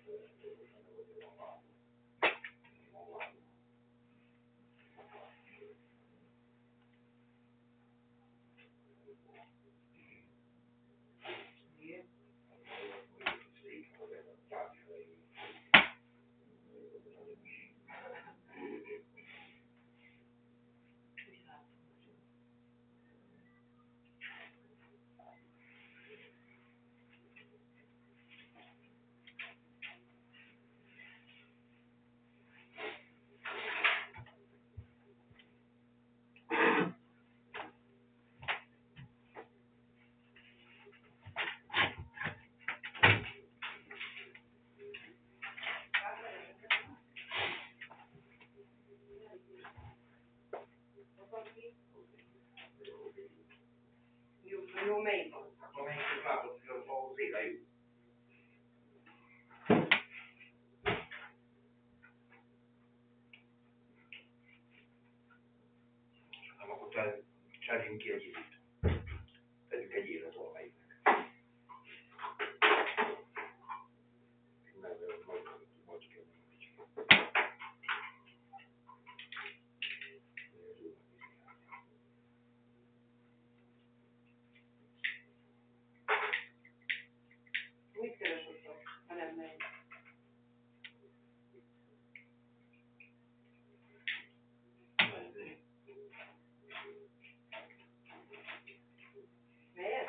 Jó, melyik van? Amelyik látod, hogy az élet. Nem, akkor cseréljünk ki egy időt. Tegyük egy élet valamelyiknek. Majd kell. Mit keresett? Ha nem megy. Miért?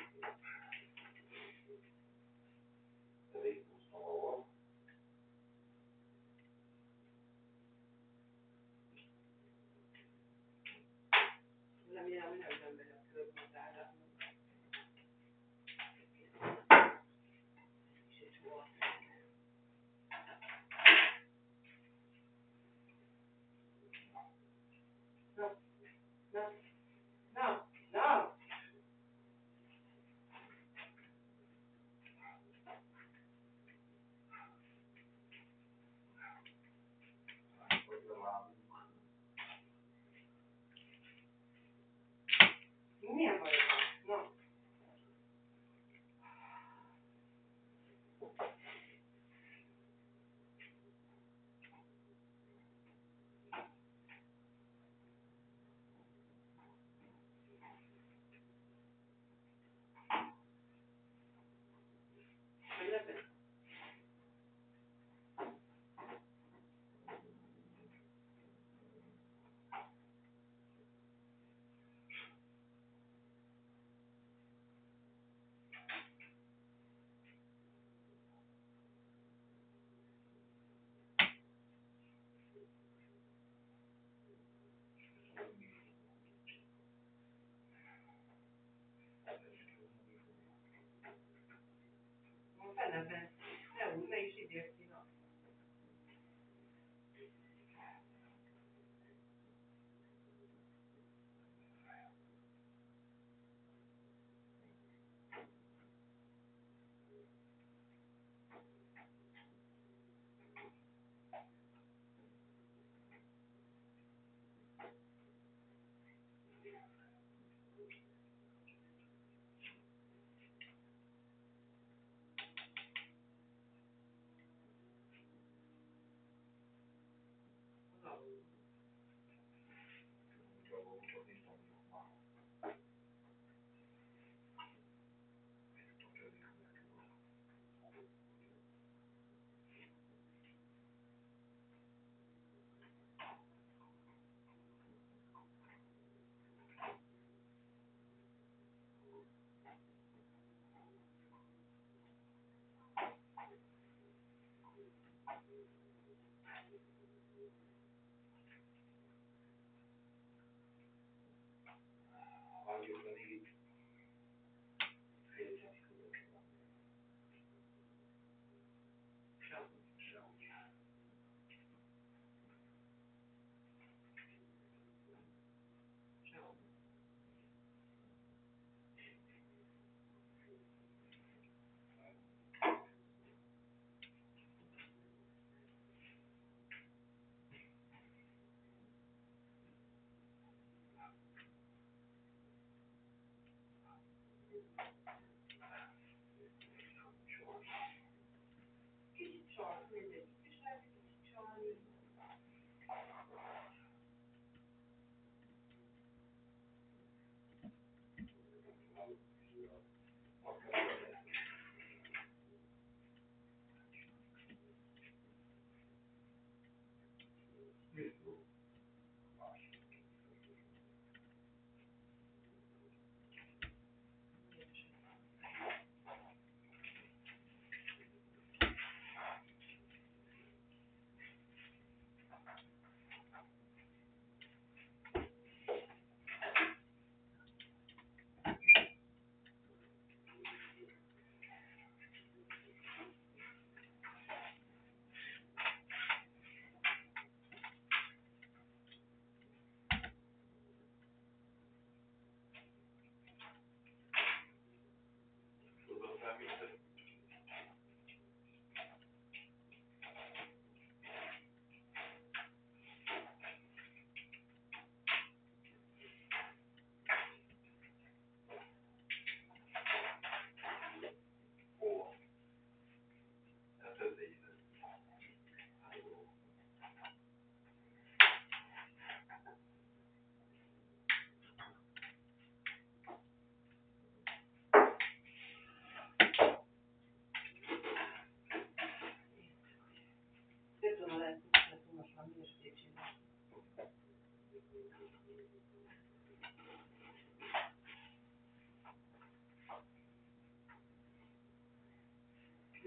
Nem ilyen, nem megy a körülménytára. Na! Milyen baj? Na. Fenebe. Ne is idézz ki.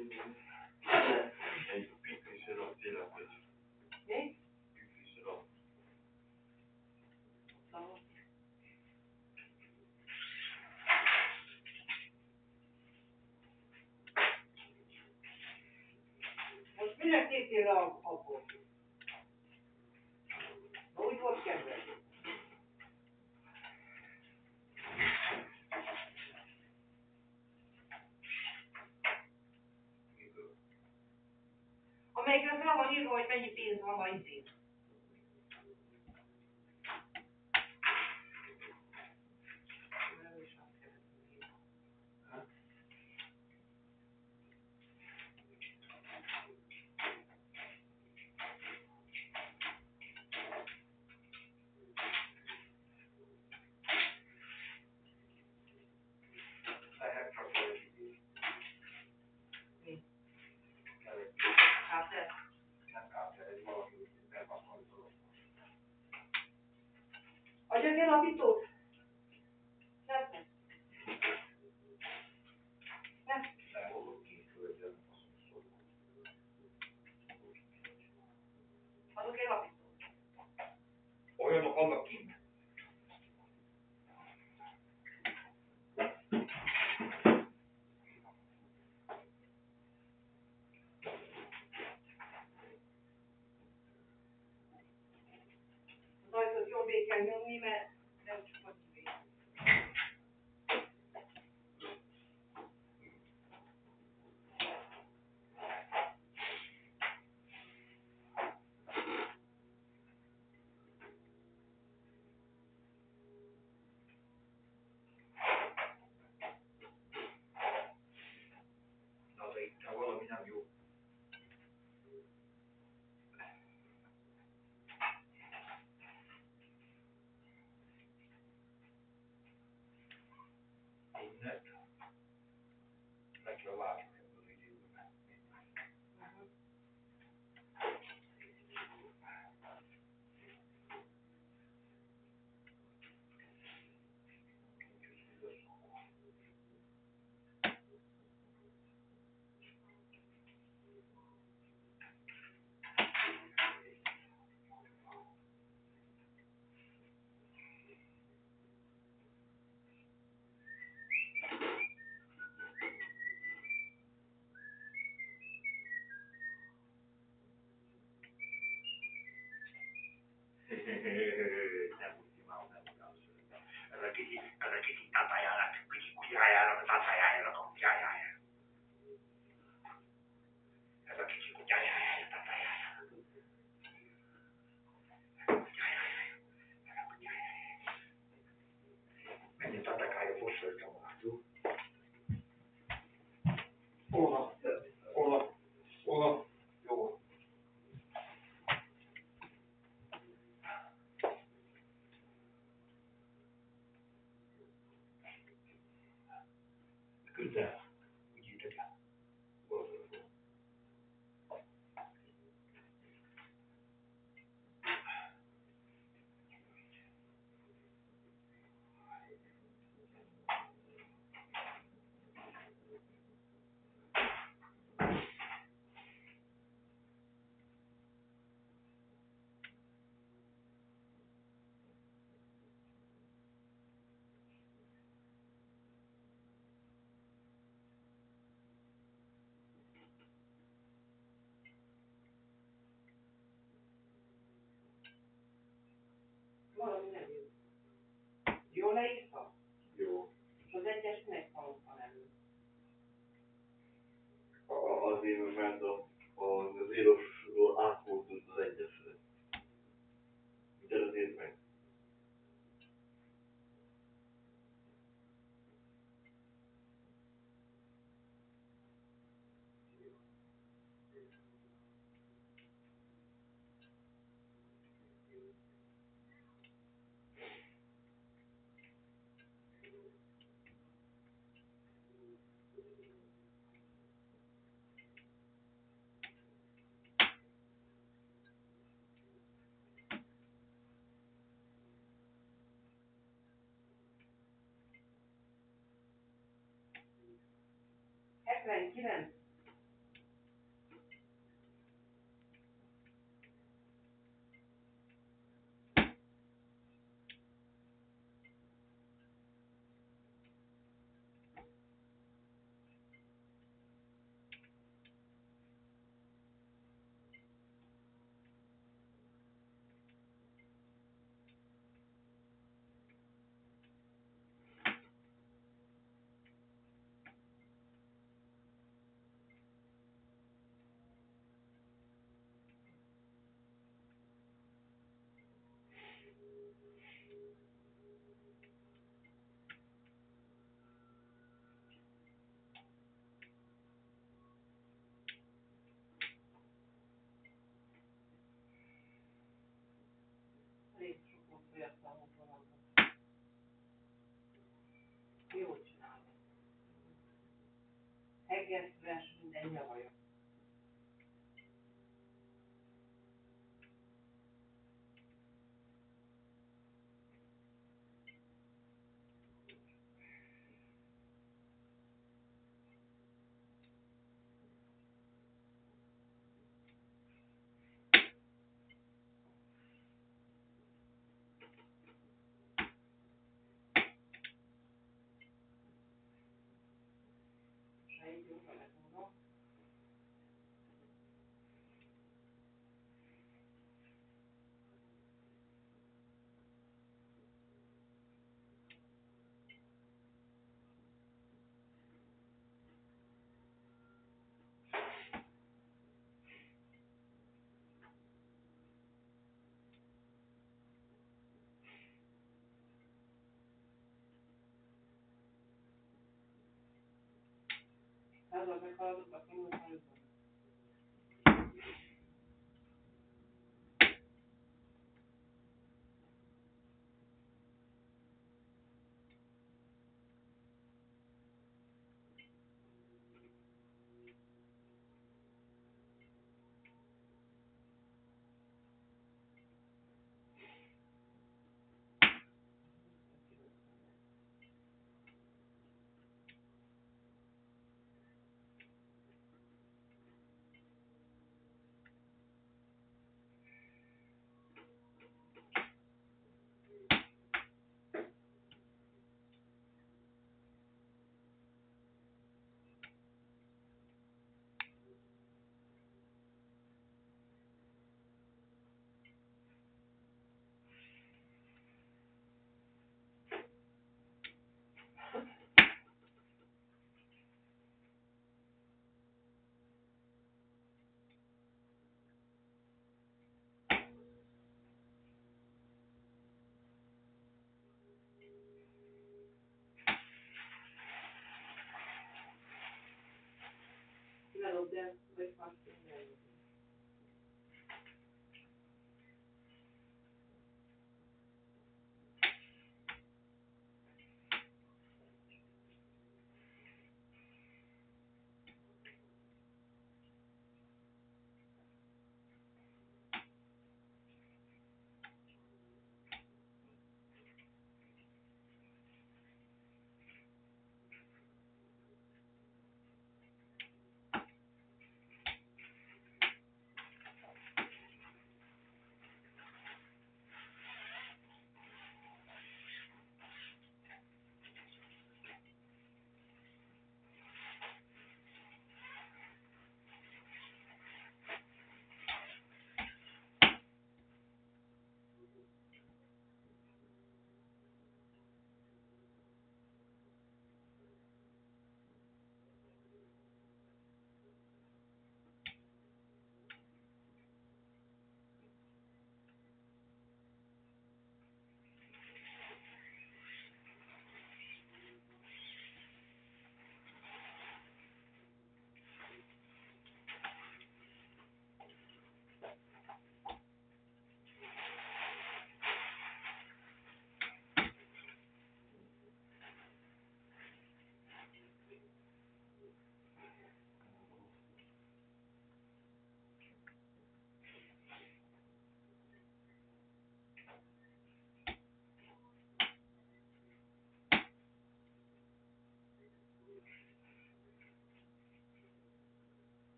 Egy pikrisről tényleg, hogy Mi? pikrisről. Most minek tétél le abból? Na úgy volt kedves. Amelyikre fel van írva, hogy mennyi pénz van a izén. Lehet csak valaki. Mi? Kellett. Hát ez. Nem kell, egy valaki nem akar dolog. Adjak el a bitót? Szeretnél? Nem fogok kintölteni, azt mondom. Adok el a bitót. Olyanok vannak kint. Az ajtót jobbé kell nyomni, mert nem csak a nyomé. Na de itt valami nem jó. Innen. Le kell vágni ebből az időben. Nem úgy imádom, nem utálom. Ez a kicsi tatájának, kicsi kutyájának, a tatájának, a kutyájának. Ez a kicsi kutyájának, a tatájának. Menj a tatákája, fosszolja magát, jó? Hol van? Hol van? Hol van? Jó. Küld el. Úgy írtak el. Valami nem jó. Jól leírta? Jó. És az egyes minek van elő? Azért, mert az írosról átfordult az egyesre. Minden az ír meg. Hetvenkilenc. Egészves minden javaja. Házad meghaladott a kimondani. Ledobd el, vagy faszt.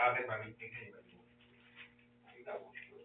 meg már mit még ennyi vagy jó. Inkább most jó.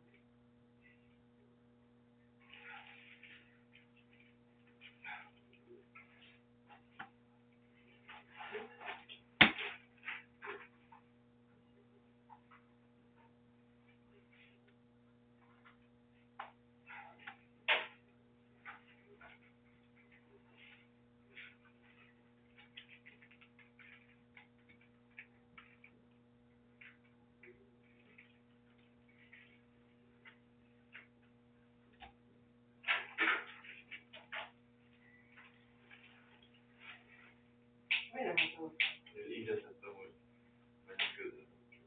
Miért nem mondod? Így eszettem, hogy mennyi közben.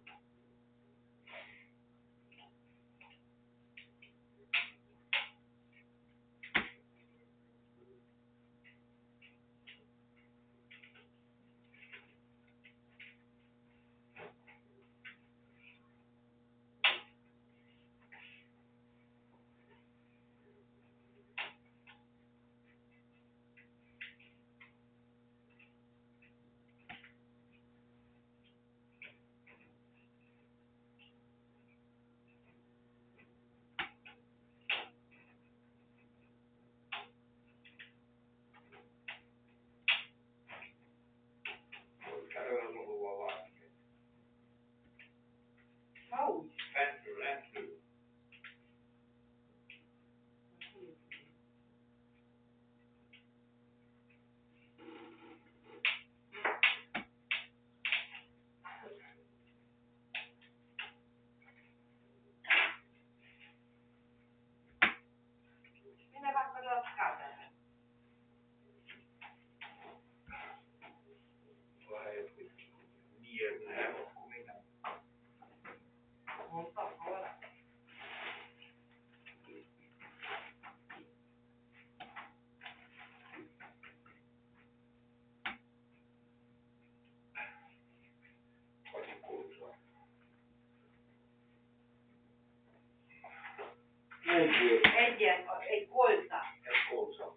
Hogy kell olyan dolgokval válni. Ha úgy. Fentről, lentről. Minne vaikka tuolla takapäin. Vai miért nem, akkor még nem. Mondtam, hol? Kacsikózva. Egyet, egy kolca. Ez kóca.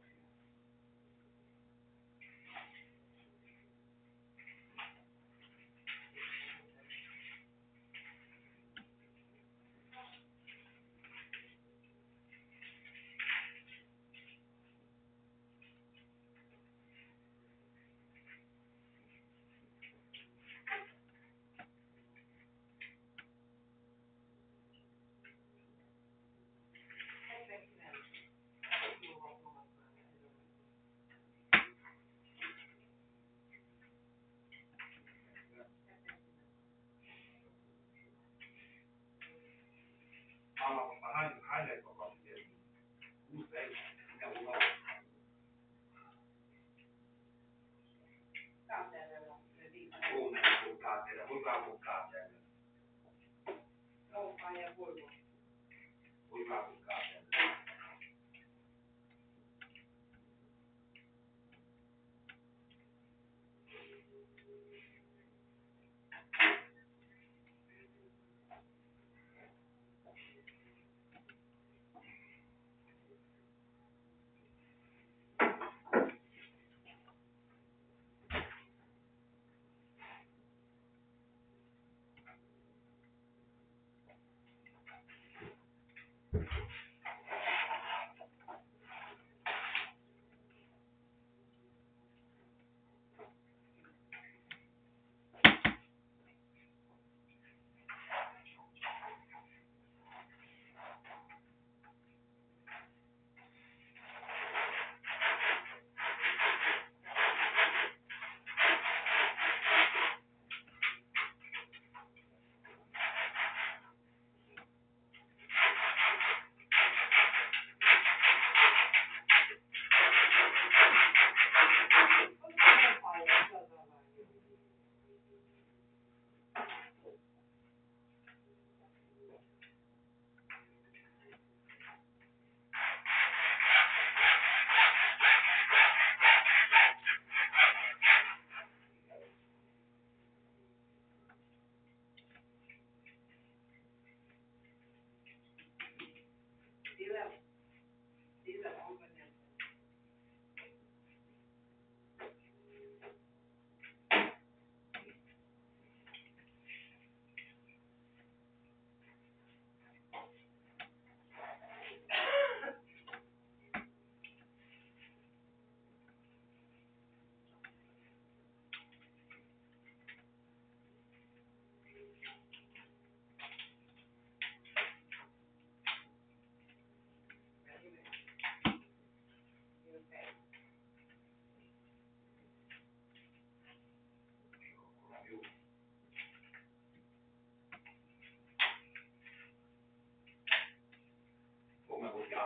Máma, most már hány lesz a kapcsolat? 21, nem tudom. Ó, nem tudom kártyára, hogy vágom kártyára? Hogy vágom kártyára?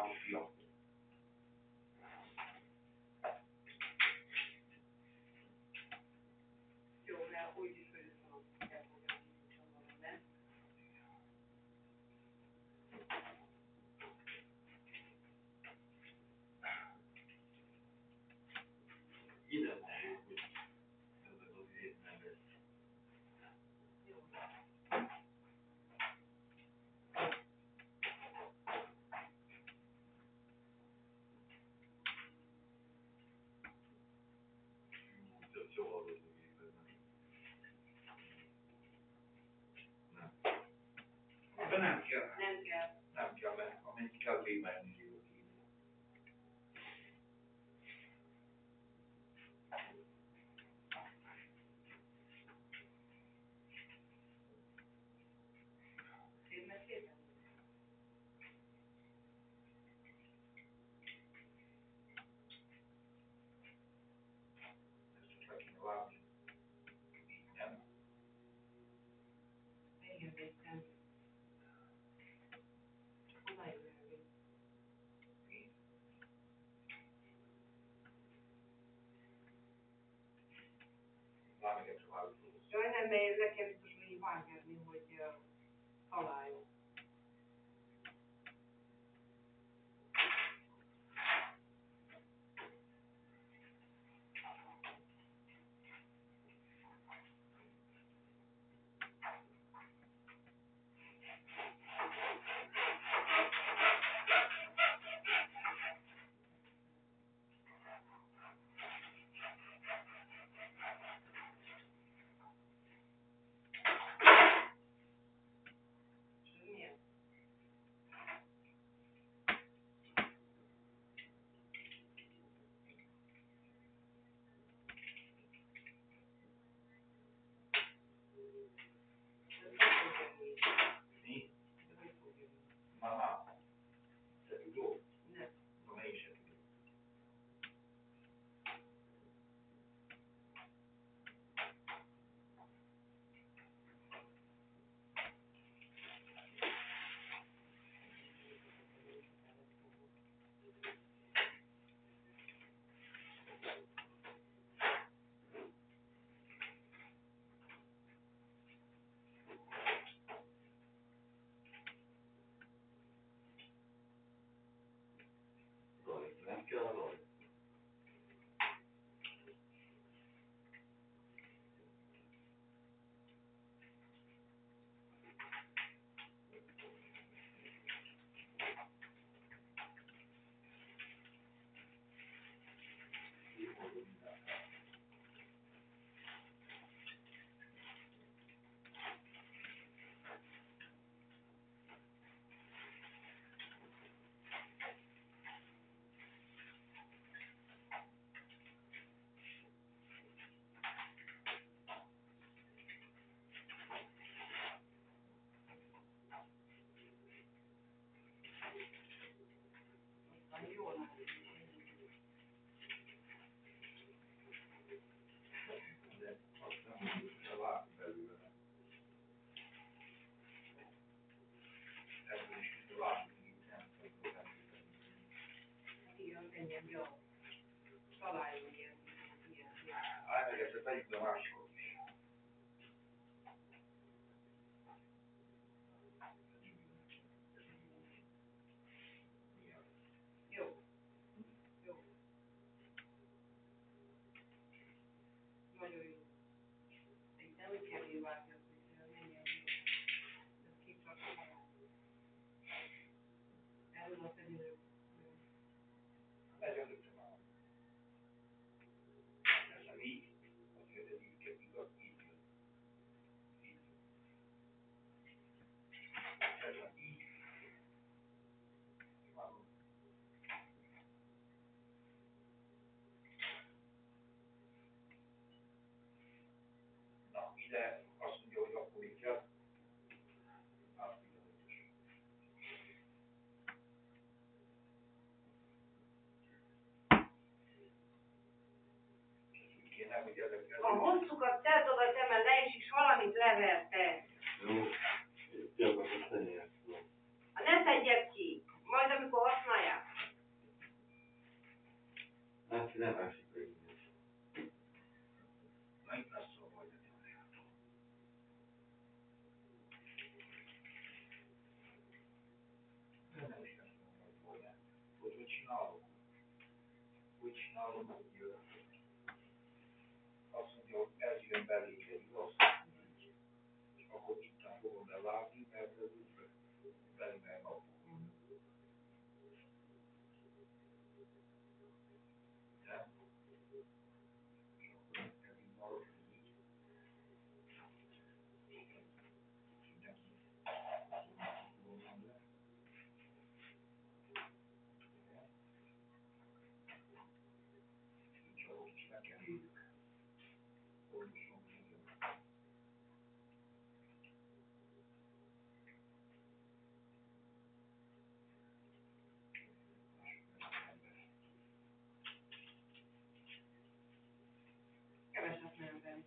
Város fiam. Jó, mert úgyis főzöm, elfogadom, nem? Ide nehéz, hogy ezek az étnemek. Csak csavarozó gépet nem. De nem kell. Nem kell. Nem kell, mert amennyit kell vémelni zsírok így. Szépen szépen. Ezt csak le kéne vágni. Így nem. Igen, értem. Csak oda jön elő. Vágni kell csak vágni. Jaj, nem, mert nekem biztos, hogy így vágni, hogy találjon. Mi? Mama. Te tudod? Nem. No, én sem tudom. Raj, nem kell raj. Aztán jól látszik. De azt nem kell vágni belőle. Ebből is kell vágni, így nem tudom elmondani. Igen, menjen, jó. Találjon ilyen. Állj meg, ezt tegyük be a másikot is. Milyen? Jó. Jó. Nagyon jó. Itt nem úgy kell vágni, hogy menjen. Ez kicsap a helyet. Erről a felülő. Megjöntöttem már. Ez nem így. Azért ez így kell, igaz, így jön. Így. Ez nem így. Vágom. Na, ide azt mondja, hogy akkor így kell. Azt ide ötös. Úgy kéne, hogy ezekkel... A hosszukat tedd oda, te mert le is is valamit leverte. Jó, gyakorlatilag tenyésztől. Ne tegyed ki, majd amikor használják. csinálom, hogy azt mondja, hogy eljön belénk egy rossz, és akkor itt fogom levágni, mert ez úgy benne nap. Nem? És akkor megint marad így. Vonom le. Így ahogy is megkerüljük. Pontosan így. Keveset nem benne.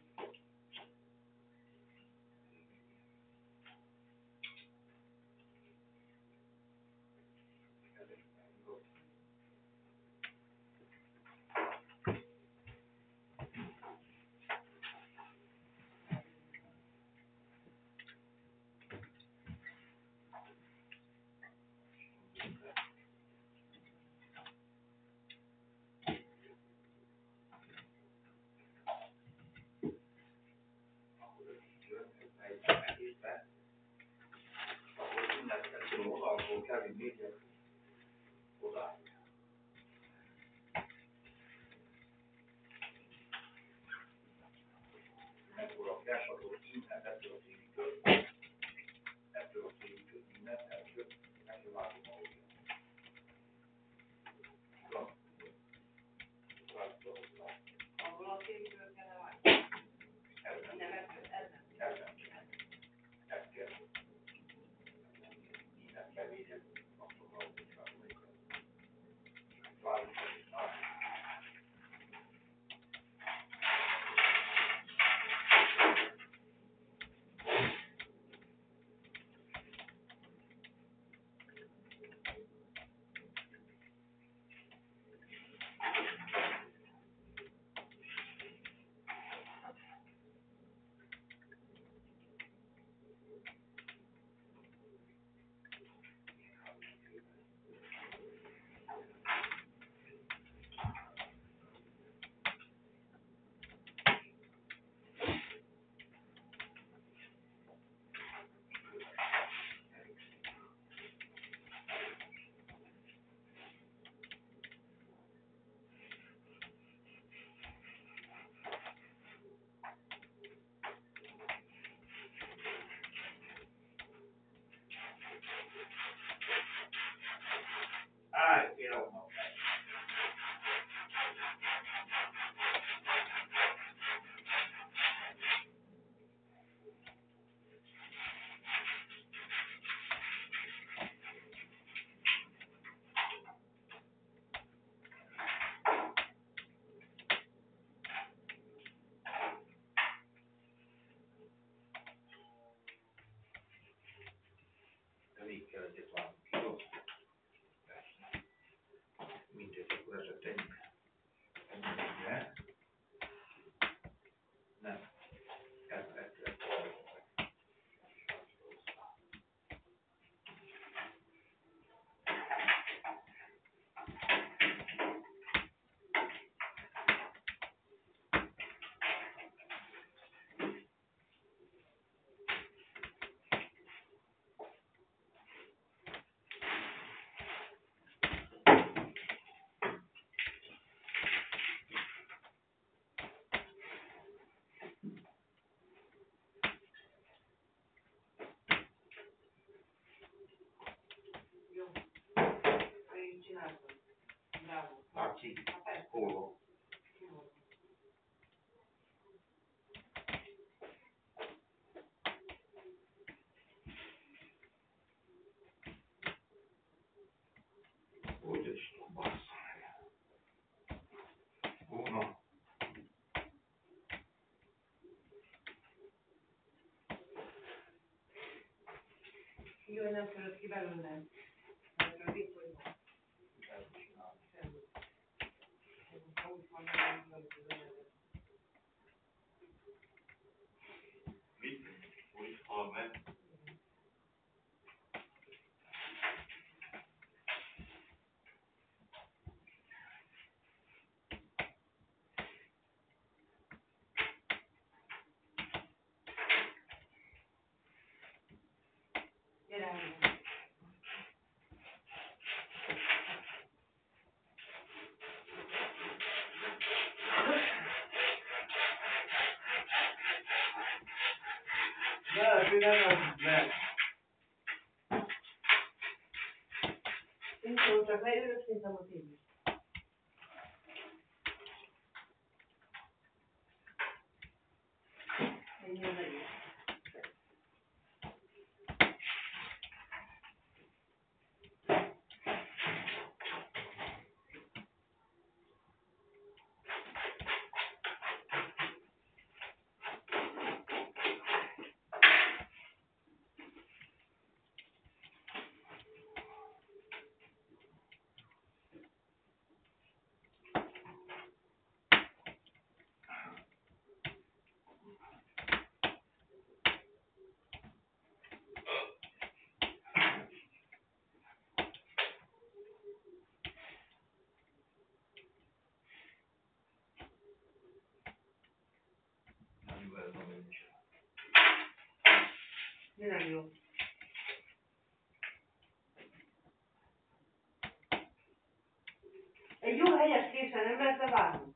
Odaadból kell vinni oda. Mekkora a flash, akkor innen ettől a szívitől innen, ettől látom a hódját. Abból a tévből kell elvágni. Ez nem. Nem, ez nem. Ez kell. Innen kell védeni. Azt mondom, hogy várjuk, hogy én adnom. De még kell egyet várnunk, jó? Persze. Mindegy, akkor ezzel tegyük. Ennyire. Nem. Ez. Jó. Én csináltam. Bravo. Látszik? Hát persze. Hol van? Jó. Hogy is basz. Na. Jó, hogy nem szorult ki belőle. Mert itt vagy van. Semmi. Ha úgy van, hogy mit? Úgy hal meg? járni. Ne, nem meg. Nincs jó, csak leülök, szintem a tévét. Ennyi a legjobb. Nem jó ez a nincs. Mi nem jó? Egy jó helyes késsel nem lehet levágni.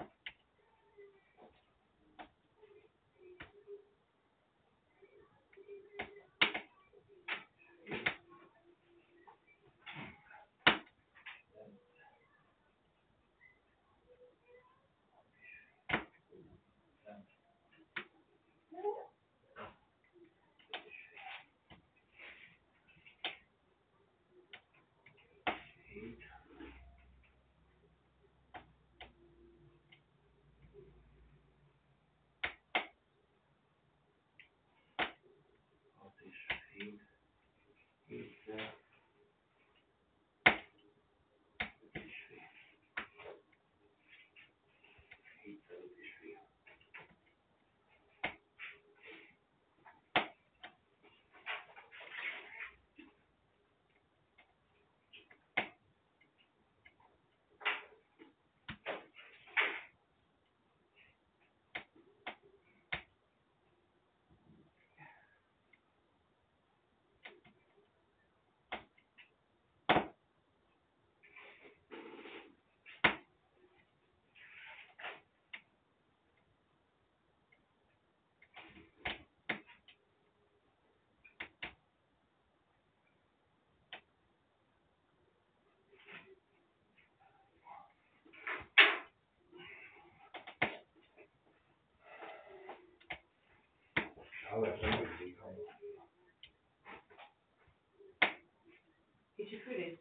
Kicsi fülét?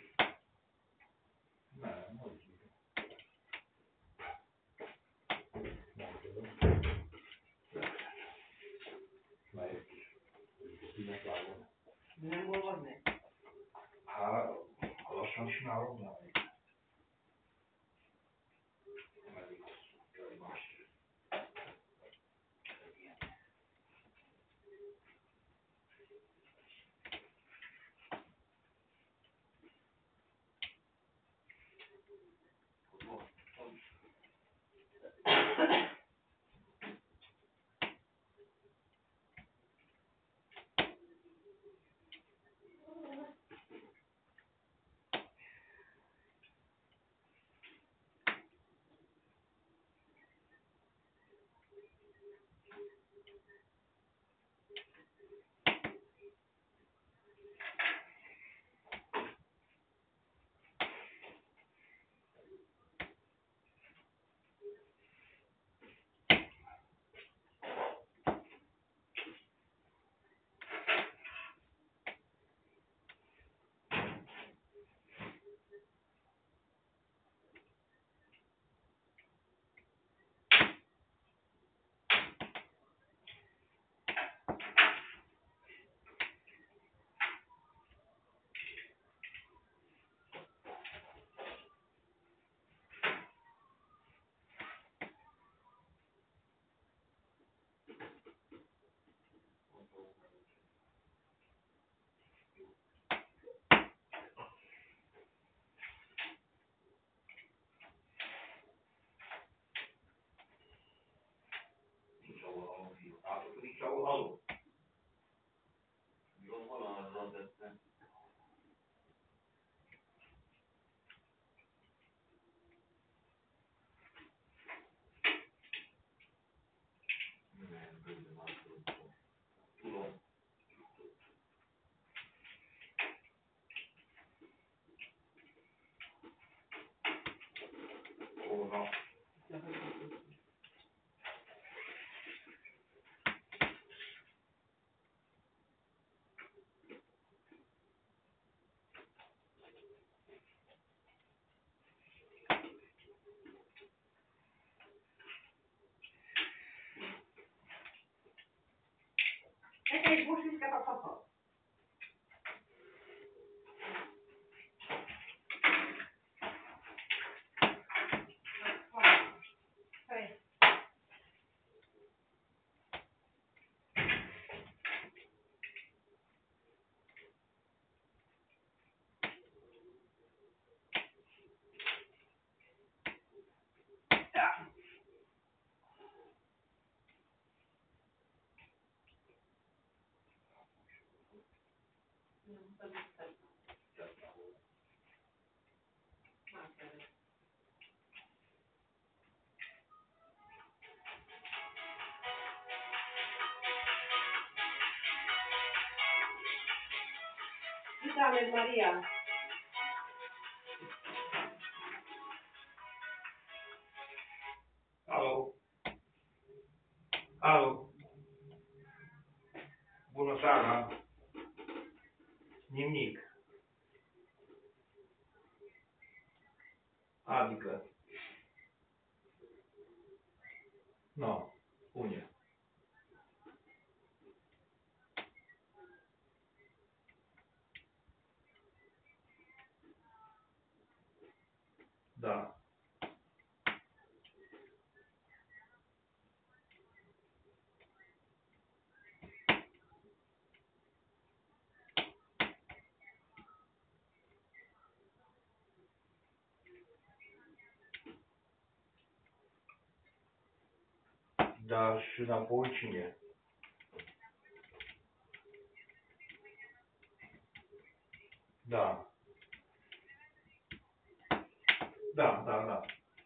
Nem, hogy De nem olvad meg? hát, ha lassan csinálom, nem. Jakieś buszliska to co? Witamy Maria. Alo? Alo? Bună seara! Nimic. Adică? Nu. Spune. Da. Da, și înapoi cine? Da. Da, da, da.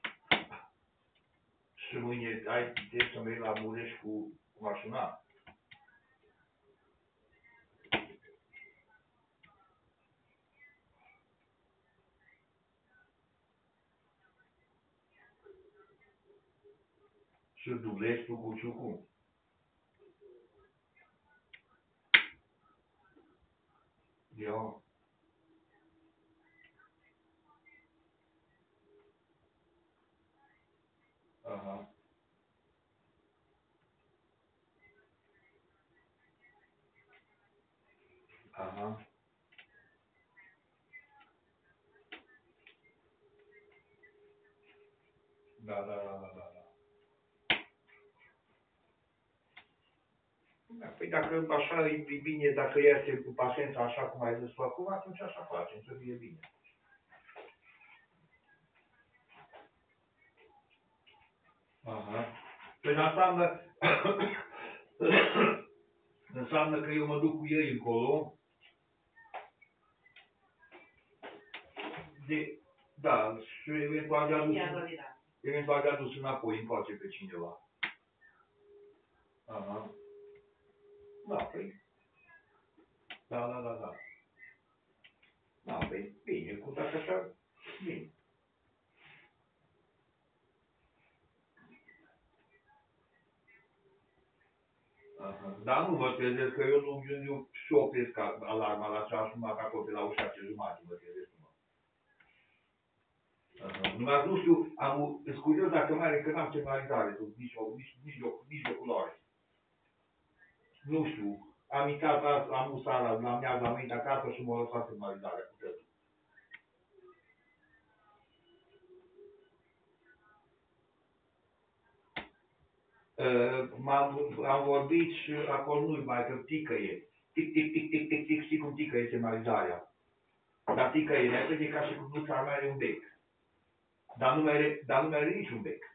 Și mâine ai puteți să mergi la Mureș cu mașina? Și dublezi tu cu ciucu? Eu? Aha. Aha. Da, da, da, da, da. Da, păi dacă așa e bine, dacă este cu paciența așa cum ai zis tu acum, atunci așa facem, să fie bine. Aha. Păi înseamnă că eu mă duc cu ei încolo. Da, și eventual de adus înapoi, încoace pe cineva. Aha. Da, păi. Da, da, da, da. Da, păi, bine, cu dacă așa, bine. Aha. Dar nu mă trezesc, că eu și opresc alarma la ceas jumătate acolo, pe la ușa ce jumătate mă trezesc. Numai nu știu, sunt curios dacă mai are, că n-am semnalizare, nici o culoare. Nu știu, am intrat am seara, la amiază, am venit acasă și m-a lăsat semnalizarea cu tătul. Am vorbit și acolo nu-i mai, că ticăie. Tic, tic, tic, tic, tic, tic, știi cum ticăie semnalizarea. Dar ticăie repede ca și cum nu ți-ar mai are un bec. Dar nu mai are niciun bec.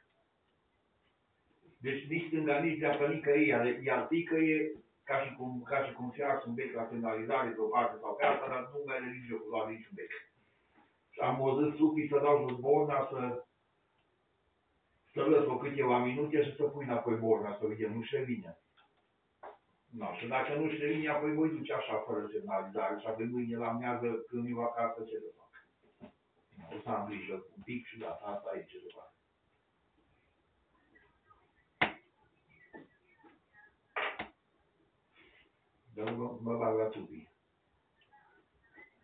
Deci nici stânga, nici dreapta, nicăie, iar ticăie ca și cum se ars un bec la semnalizare pe o parte sau pe alta, dar nu mai are nici o culoare, niciun bec. Și am văzut Sufi să dau jos borna, să lăs-o câteva minute și să pui înapoi borna, să vedem, nu-și revine. No, și dacă nu-și revine, apoi voi duce așa, fără semnalizare, și apoi mâine la amiază, când eu acasă, ce să fac? O să am grijă un pic și gata, asta e ce să fac. Dar mă bag la Sufi.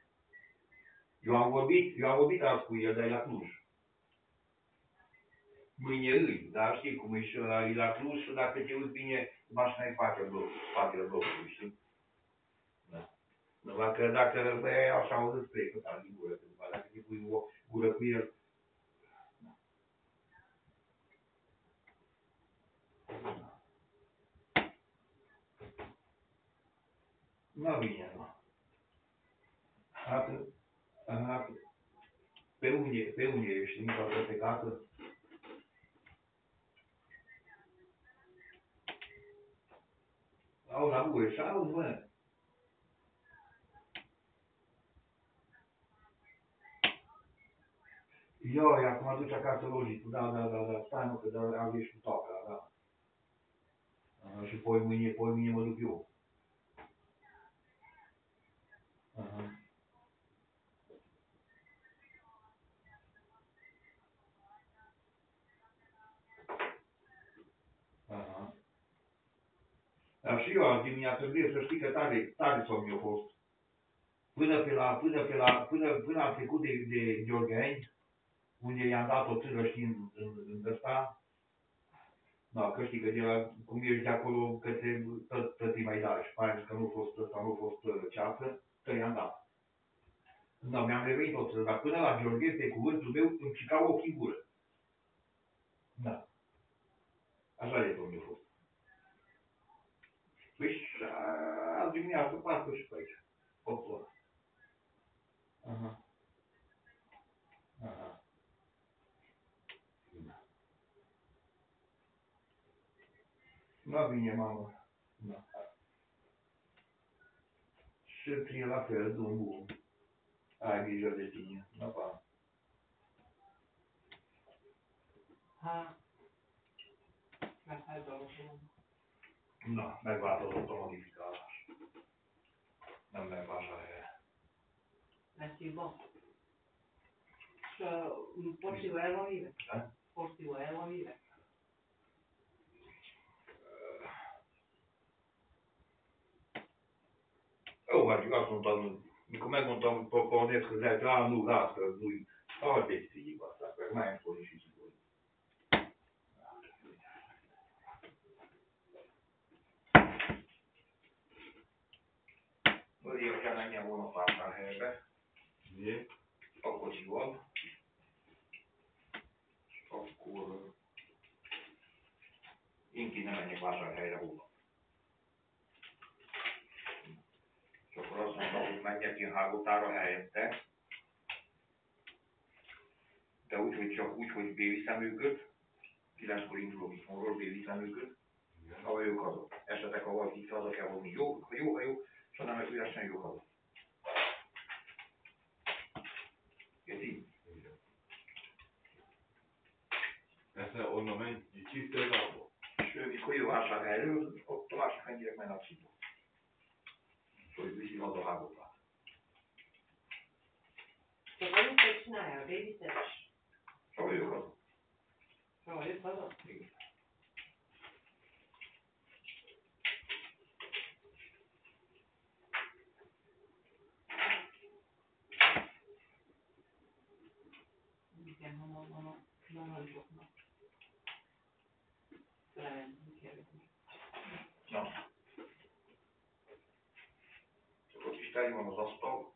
Eu am vorbit azi cu el, dar e la Cluj. Mâine îi, dar știi cum e și ăla, e la plus și dacă te uiți bine, mașina e în spatele blocului, știi? Da. Numai că dacă băi, așa o să spre că ta din gură, câteva, dacă te pui o gură cu el. Nu vine, nu. Atât, atât. Pe unde ești, în toată pe casă? Au la gură și auzi, mă. Eu, acum aduci acasă logic, da, stai mă, că da, am ieșit cu toată, da. Și poi mâine mă duc eu. Aha. Aha. Dar și eu azi dimineață greu să știi că tare somn mi-a fost. Până am trecut de Gheorgheni, unde i-am dat o țâră, știi, în ăsta. Da, că știi că de la, cum ești de acolo, către tot îi mai dai. Și mai ales că nu a fost ăsta, nu a fost ceață, că i-am dat. Da, mi-am revenit o țâră, dar până la Gheorghe, pe cuvântul meu, îmi cicau ochii în gură. Da. Așa de tot mi-a fost. Păi și azi dimineață, parcă și pe aici. 8 ore. Aha. Aha. Da, bine, mamă. Da. Și ție la fel, drum bun. Ai grijă de tine. Da, pa. Ha. Asta e două. Da, mai va tot modificat. Nu mai va așa e. Znači, bom. Što, postigo je lovire. Da? Postigo je lovire. Eu mai jucat sunt anul. Cum ai contat pornesc că de nu lasă, nu-i. Au de stii cu asta, că mai am spus și sigur. Nu e chiar mai mea bună partea hebe. E? O cociol. O cu inchinare cu așa hebe bună. Și acolo sunt ollut menjekin hakutaro helyette. De úgy, hogy béliszeműköt, 9-kor induló itthonról béliszeműköt, ahol jók azok. Esetek, ahol itt haza kell volni. Jó, és ha nem meg üresen jók azok. Érti? Ezt onnan menj, Csisztőgából. És mikor jó vásárhelyről, ott a másik mennyire mennek Csisztő. Hogy viszi haza a hágótát. Što volju počinaja, babysitters. Ahol jók azok. Što volju haza. Igen. Igen, nagyon soknak. Lemenni kérdezni. Na. Csak ott is teli van az asztal.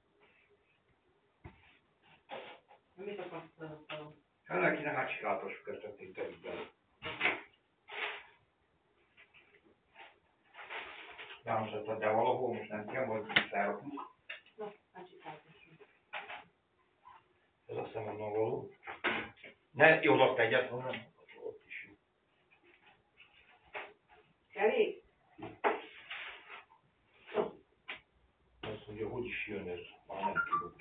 Mit akarsz az asztalon? Hát neki nem átsikáltos kezdették telikben. Rámutattad, de valahol most nem kell, majd felrakjuk. No, átsikáltassunk. Ez azt hiszem onnan való. Ne, jó, azt egyet, hanem ott is jó. Elég? Azt mondja, hogy is jön ez, már nem tudom.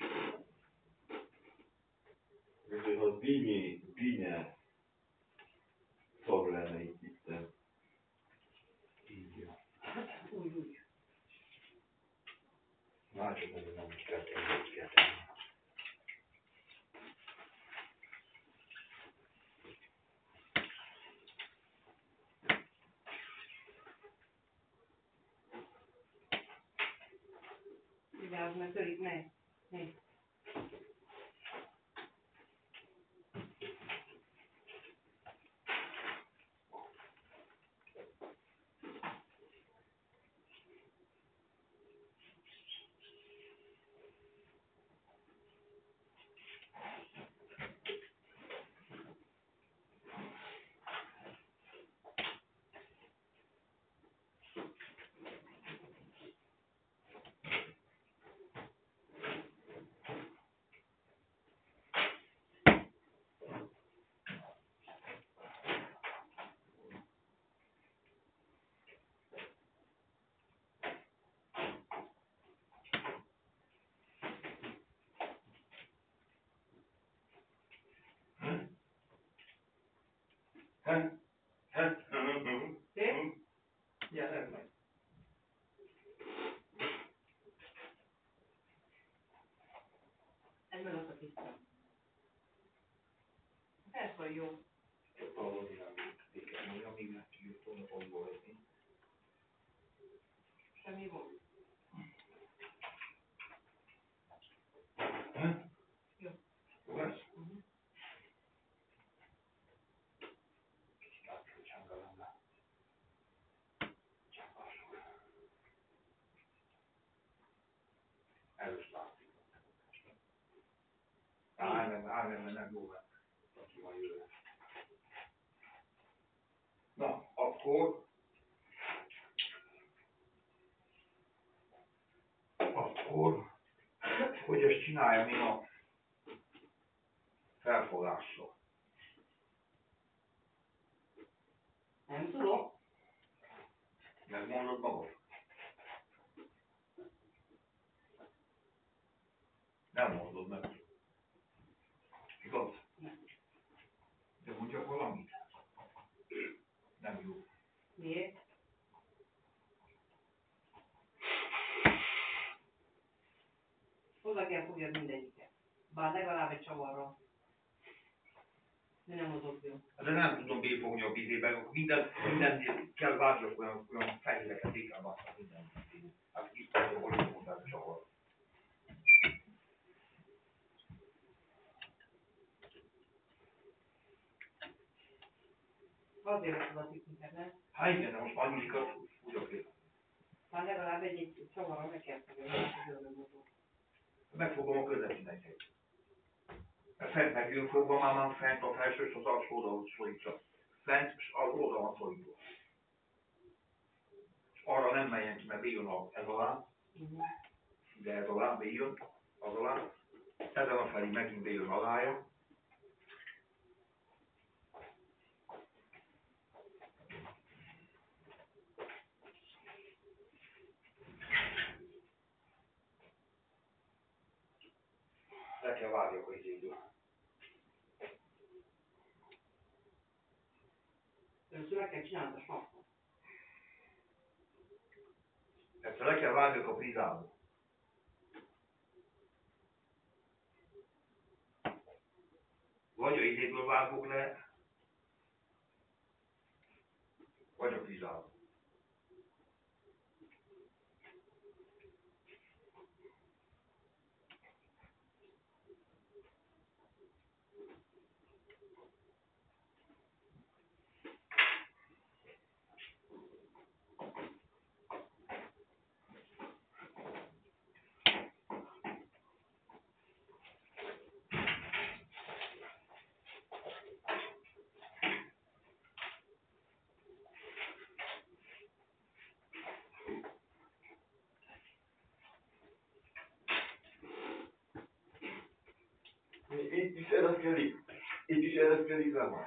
Ez a dinye szar lenne itt. Így jön. Úgy. Na, csak nem is kell tenni. Vigyázz, mert törik, ne. Szép? Gyere meg. Ez meg az a tiszta. Persze, hogy jó. Csak valami nem éken, hogy amíg nem kijutom, hogy volt. Semmi gond. Jó. Jó lesz? Mhm. Kicsit átcsángalom le. Először látszik. Állj meg, nem jó lett. Aki van jövő. Na, akkor hogy ezt csináljam én a felfogással. Nem tudom. Megmondod magad? Nem mondod meg. Igaz? Nem. De mondjak valamit. Nem jó. Miért? Hozzá kell fogjad mindegyiket. Bár legalább egy csavarra. De nem az ott jó. De nem tudom befogni a vizébe, minden kell vágyok olyan fehéreket, ékel basszak minden. Hát itt a bolygóban csavar. Azért lesz az a pikniket, nem? Hát igen, de most annyikat ugyok én. Már legalább egy csavarra meg kell fogjad, hogy az mozog. Megfogom a közepén egy. Mert fent megjön fogva már fent a felső és az alsó oldalot szorítsa. Fent és az oldal van szorítva. És arra nem menjen ki, mert bejön ez alá. De ez alá bejön, az alá. Ezen a felé megint bejön alája. Le kell vágjak a izéből. Először meg kell csinálni a sapkot. Egyszer le kell vágjak a prizából. Vagy a izéből vágok le, vagy a prizából. Itt is ereszkedik. Itt is ereszkedik le már.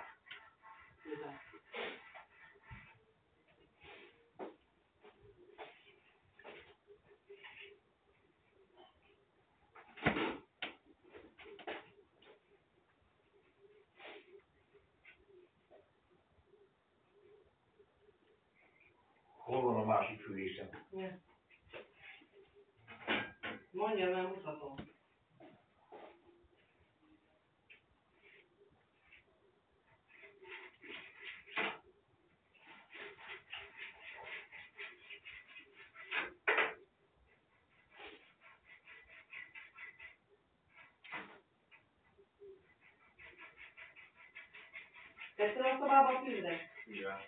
Hol van a másik fülésem? Ja. Mondja, mert mutatom. Tetted a szobába a tűzre? Igen.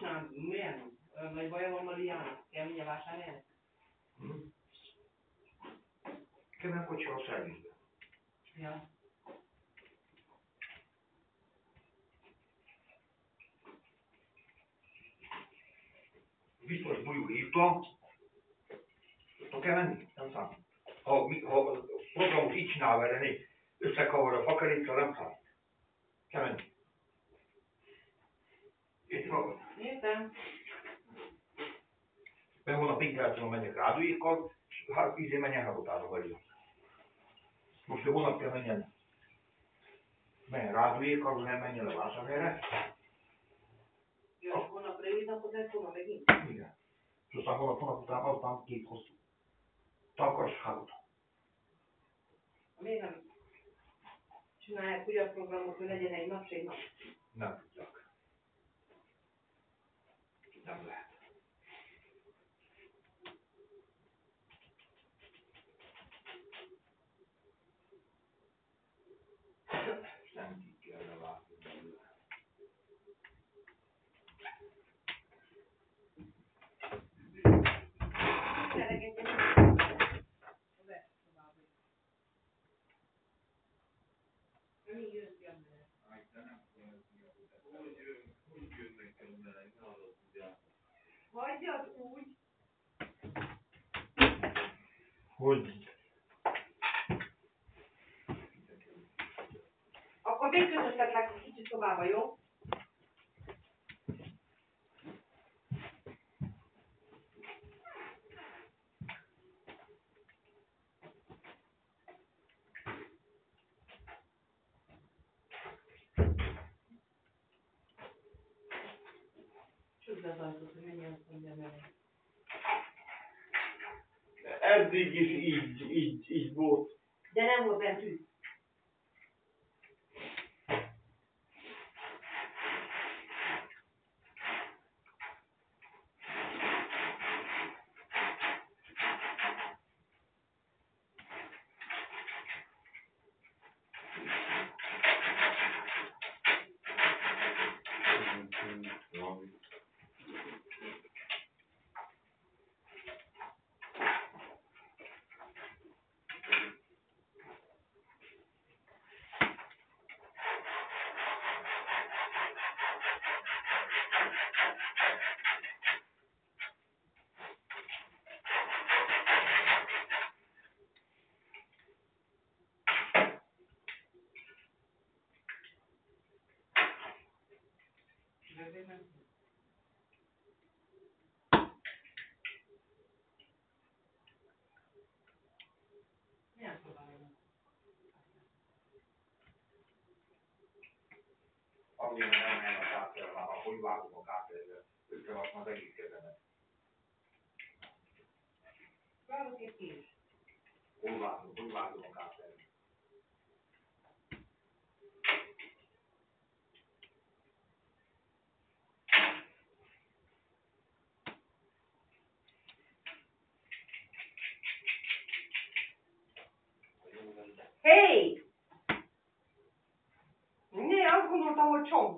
csinálni, milyen? Nagy baja van Mariának? Kell mindjárt vásárolni? Kemen kocsi a szervizbe. Ja. Biztos bujuk hívta. Tudtok kell menni? Nem számít. Ha programot így csinál vele, összekavar a fakarékkal, nem számít. Kell menni. Itt van. Értem. Mert holnap inkább menjek rádujékkal, és menjen habotára vagyok. Most holnap kell menjen. Menjen rádujékkal, nem menjen a vásárhelyre. Ja, holnap rövid napot lesz volna megint? Igen. És aztán holnap után aztán 2 hosszú. Takaros habotá. Miért nem csinálják úgy a programot, hogy legyen egy nap, egy nap? Nem tudják. Nem lehet. Nem így kell leváltani belőle. Hagyjad úgy. Hogy? Akkor még közöttetlek a kicsi szobába, jó? Csukd az ajtót, hogy menjen azt mondja vele. Eddig is így volt. De nem volt bent tűz. Milyen szobában? Azért nem menjen a kártyára, már ahogy vágom a kártyára, összerakom az egész kezemet. Várok egy kés. Hogy vágom a kártyára. Hey! Ne, azt gondoltam, hogy csomag.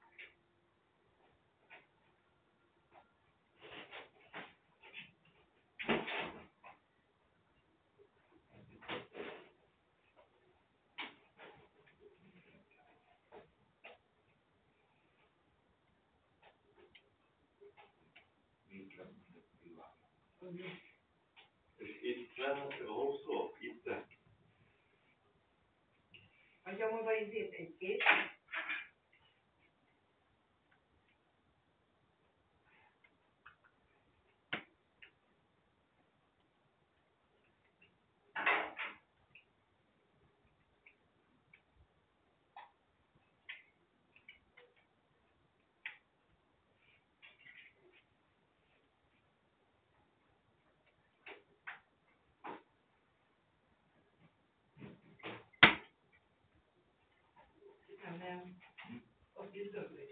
És itt hosszú, itt. Hagyjam oda egy kés. Nem. Ott is döglés.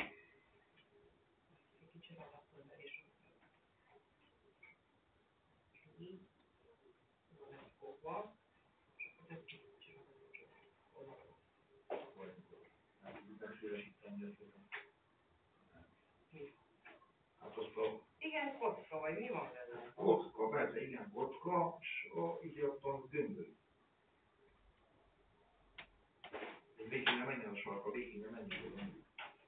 Kicsit alapul be is. így, van ez fogva, és akkor ezt kicsit Nem tudjuk megszélesíteni ezt. Hát azt a igen, kocka, vagy mi van benne? kocka, persze, igen, kocka, és így ott a gömböly. Végig nem menjen a sarka, végig nem menjen a gömböly.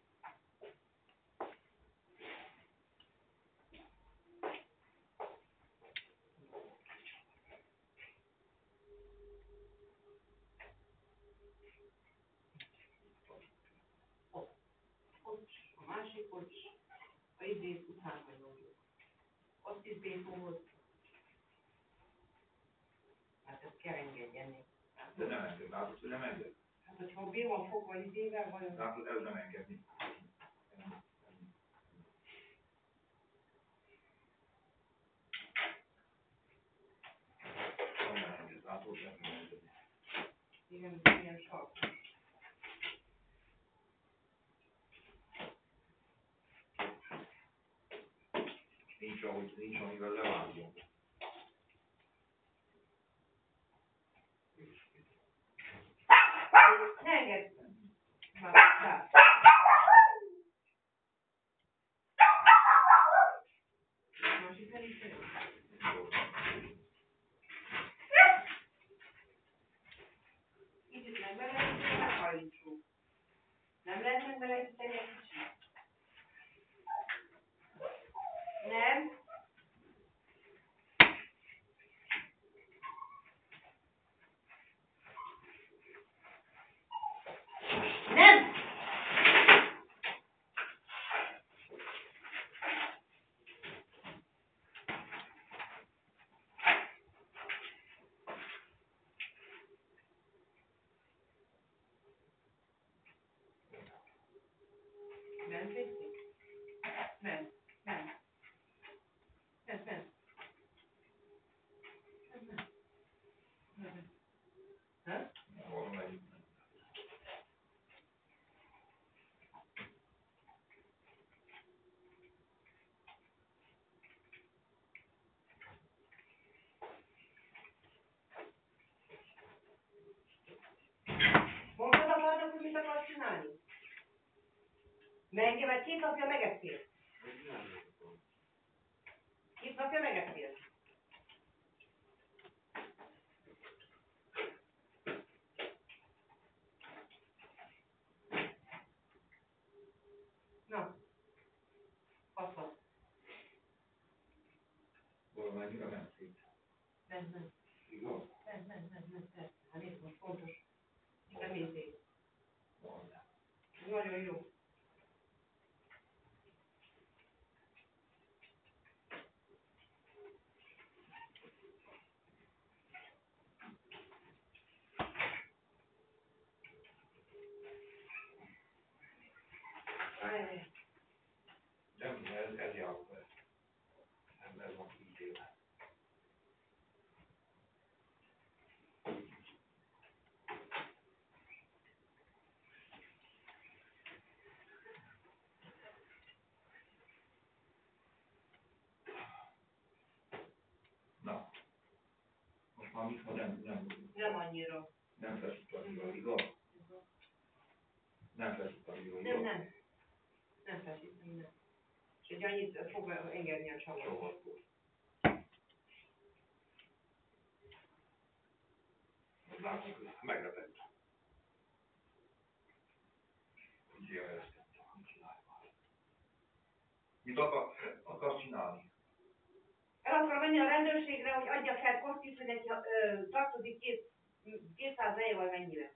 A másik, hogy a idét után vagyunk. Azt is békóhoz. Hát ezt kell engedjeni. De nem enged, látod, hogy nem enged. Hát, hogyha bé van fogva idével, vagy... Látod, ez nem engedni. Nem enged, látod, ez nem engedni. Igen, ez ilyen sark. Nincs, amivel levágjunk. Ne engedd! Már. Másik fel is jön. Kicsit megbelejteni, meghajlítsuk. Nem lehet megbelejteni egy kicsit? Nem? Nem! Ment egy? Ment. Ment. Ment, ment. Ha? Valamelyik. Mondtad a várnak, hogy mit akarsz csinálni? Mert engem 2 napja megettél. 2 napja megettél. Na. Hadd. Valamennyire ment szét. Ment. Igaz? Ment. Hát nézd, most fontos. Nem érték. Van. Nagyon jó. Nem, ez járok be. Ez van kitéve. Na. Most már mit, ha Nem annyira. nem feszít a bíró, igaz? Nem feszít a bíró, igaz? Nem. Nem feszíteni, nem. És egy annyit fog engedni a csavar. Csavarkó. Látszik, meglepett. Úgy éreztette, hogy csinálj már. Mit akarsz csinálni? El akarom menni a rendőrségre, hogy adja fel Kostit, hogy neki tartozik 200 vagy mennyire.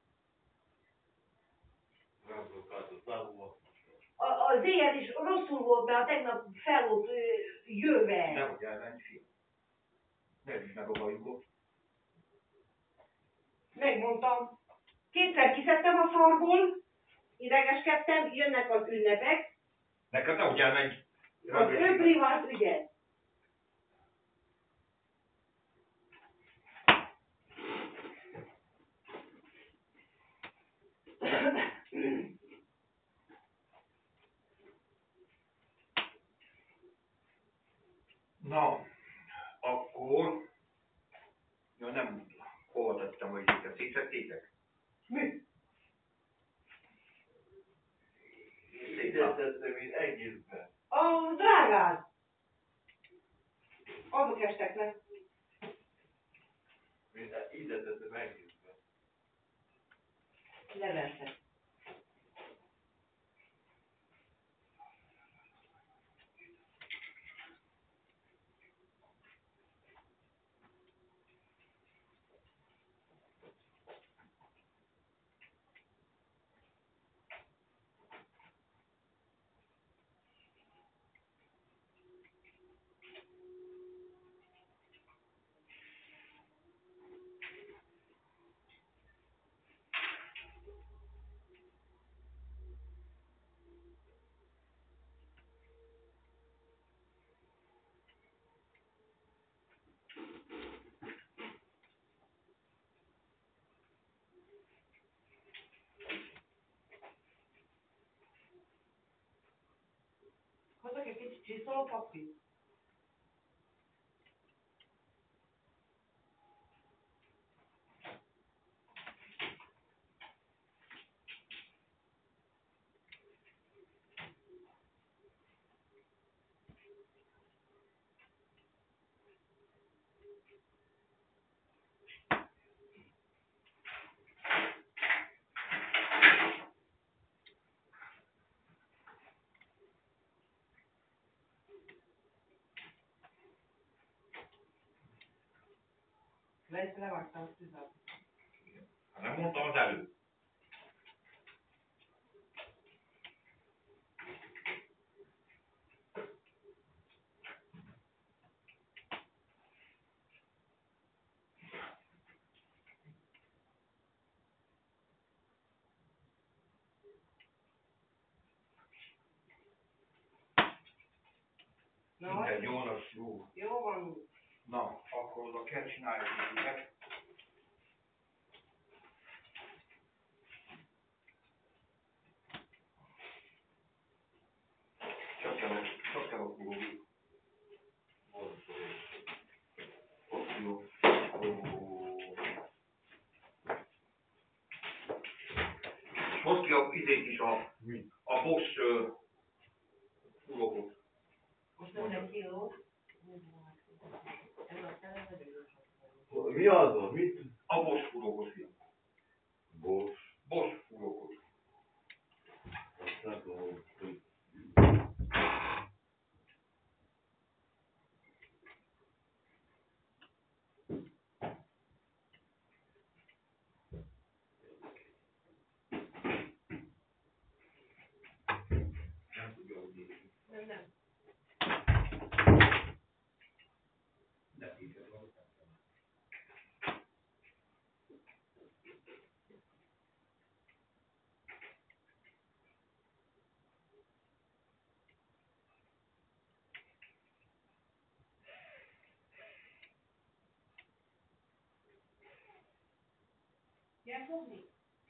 Az éjjel is rosszul volt, mert tegnap fel volt jöve. Nehogy elmenj, fiam. Ne is megdobáljuk ott. Megmondtam. 2-szer kiszedtem a szarból, idegeskedtem, jönnek az ünnepek. Neked nehogy elmenj. Az ő privát ügye. Na, akkor hoztam, hogy itt szétszettétek? Mi? Ide tettem én egészben. A drágád! Azok estek le. Ide tettem egészben. Levertek. Hozok egy kicsit csiszoló papír. Vegysz levágtam a tüzet. Hát nem mondtam az előbb. Na, Minden jó lesz, jó. jó van. Na, akkor oda kell csinálni ügyeket. Csak kell a kuró. Ott jó. És hozd ki a izét is, a Bosch kurókot. Most nem egy kiló. Ez a tele vagy Mi az a? Mit? A Bosch kurókot, fiam. Bocs. Bosch kurókot. Azt nem tudom, hogy... Nem tudja, hogy nézni. nem. Nem tudja, hogy Kell fogni?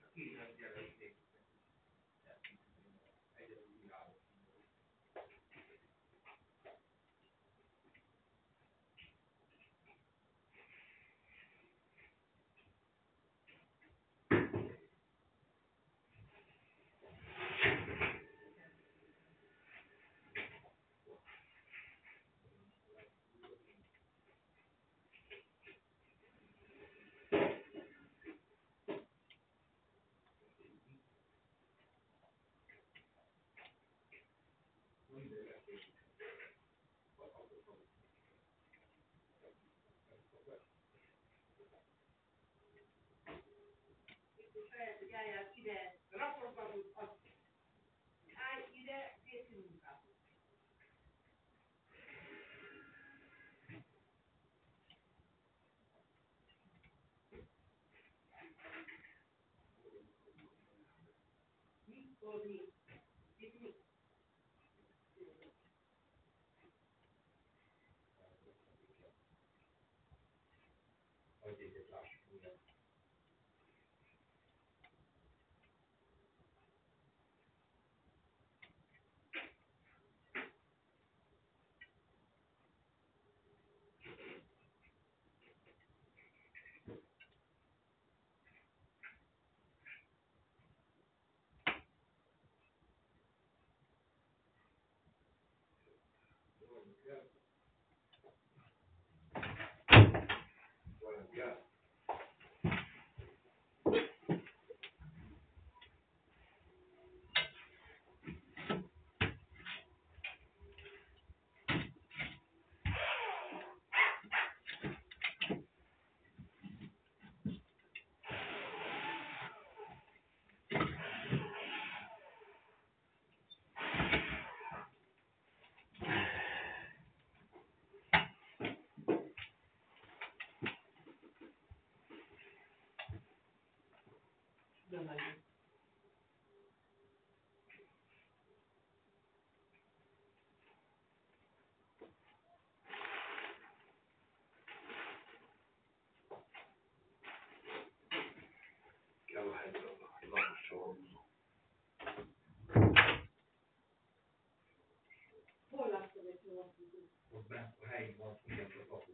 Saját, hogy álljál ide, raportban, állj ide, készül munkát. Mi? Hol mi? Itt mi? De nagyon. Kell a helyben a lapos csavarúzó. Hol láttad egy csavarhúzót? Ott bent a helyén van, igen, csak lapos.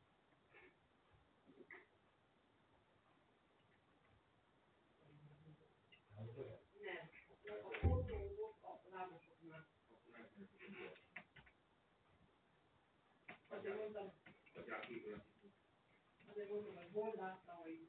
Nem. A fordulót a lábasoknál. Azért mondtam, hogy hol láttam, hogy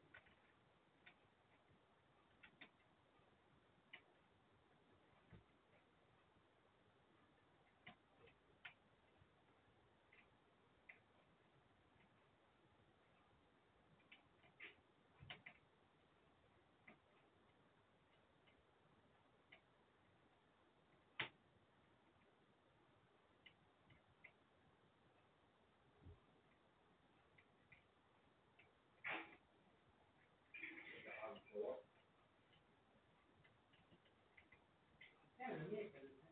nem érkezett.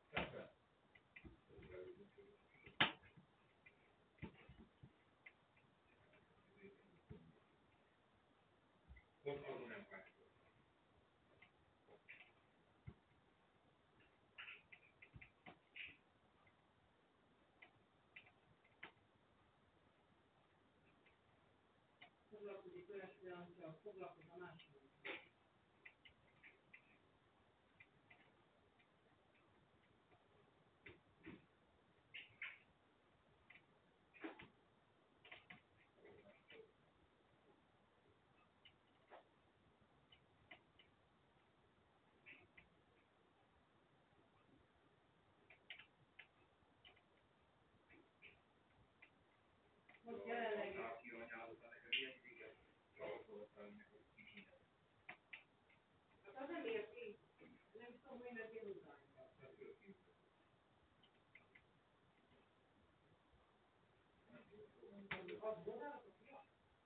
Ott azon nem fáj. Foglalkozik olyasmivel, amivel foglalkozik a másik. Most jelenleg hát az nem érti. Nem is tudom, hogy mert én utálom. Az borának a fia?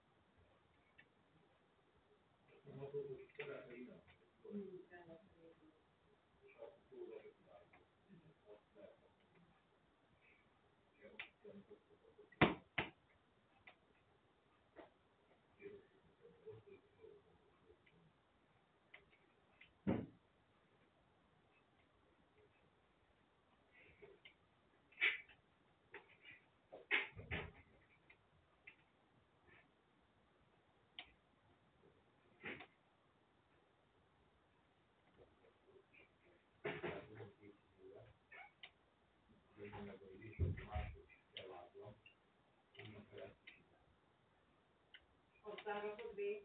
Aztán rakod végig.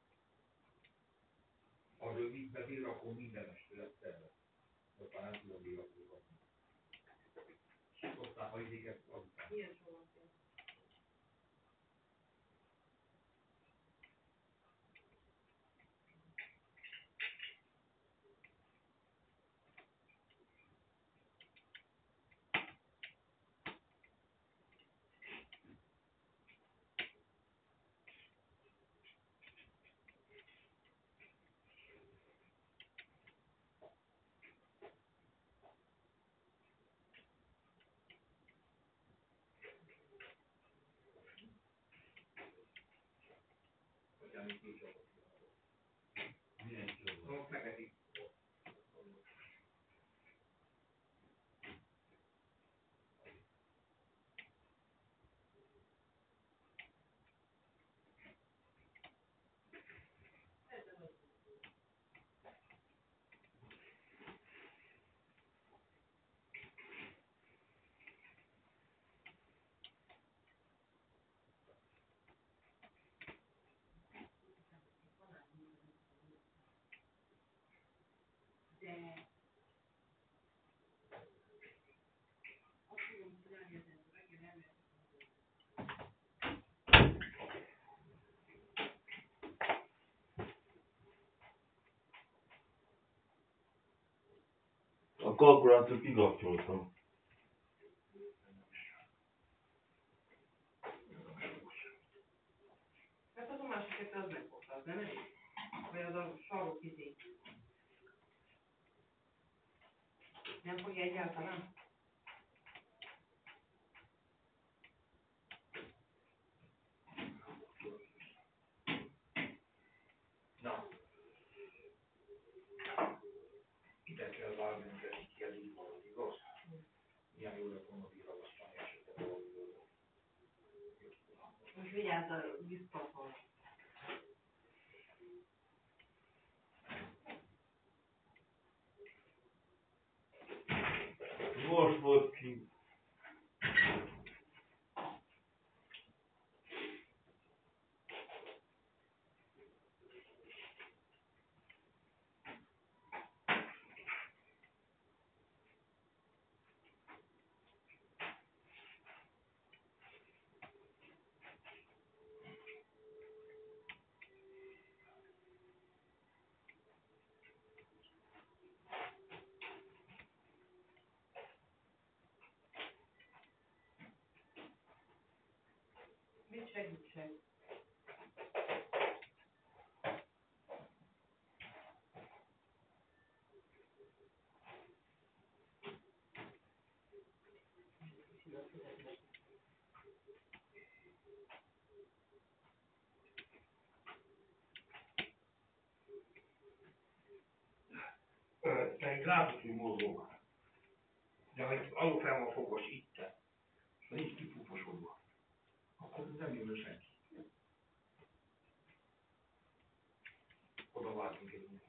A rövidbe bírakom minden este lesz terve. Aztán nem tudom bírakozni. Szokták a idéket azután. Milyen csomagja? Milyen csomag? Most megedik. A kalkulátort kikapcsoltam. Hát az a másik kettő az megfogta, az nem elég? Vagy az a sarok izé. Nem fogja egyáltalán? Na. Ide kell vágni, de itt kell így valami, igaz? Milyen jó lett volna viragasztani esetleg valami. Most vigyázz a vízpapon. Most volt ki. Mit segítsek? Te így látod, hogy mozog. De ha alul fel van fogva, és itt te, és nincs kipuposodva, akkor nem jön senki. Oda vágunk egy úton.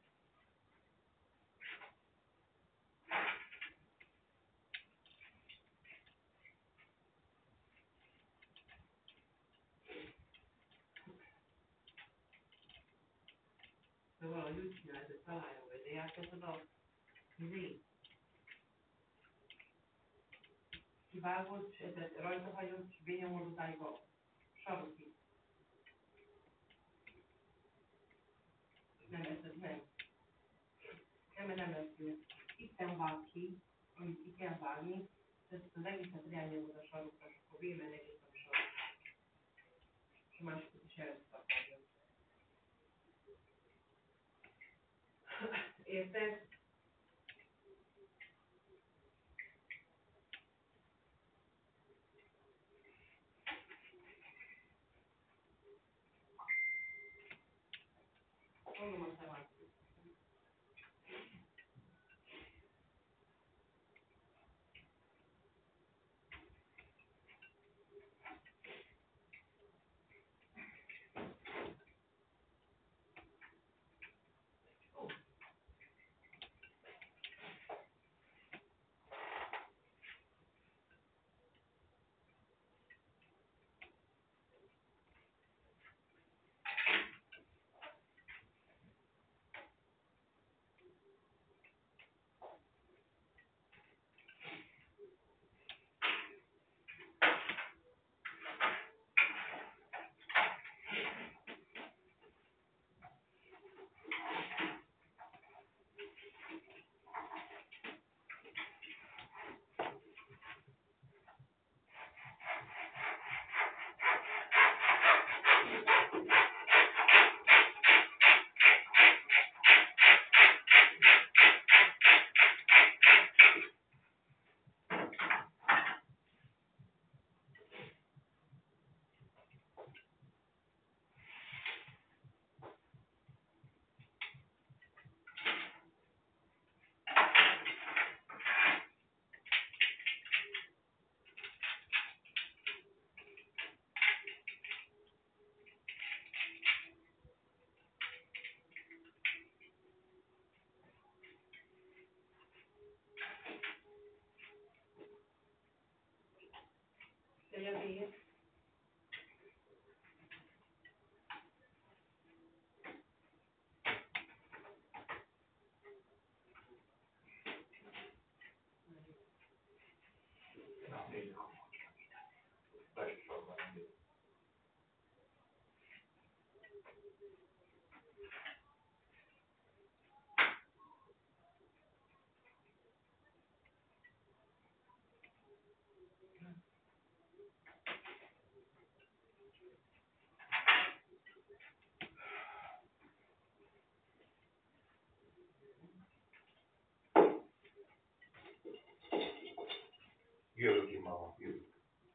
De valahogy úgy csinálsz, hogy találjon, hogy elkezded a izé. Kivágod, és ezzel rajta hagyod, és benyomod odáig a sarokig. Nem, ez nem. Nem lesz jó. Itten vág ki, amit ki kell vágni, ezt az egészet elnyomod a sarokra, és akkor végül egész a sarokra. És a másikat is elszakadjon. Érted? Mondom a szemát. Ezért. Na, nézzük a macskát ide. Lesz sorban, nézzük. mama, jövök.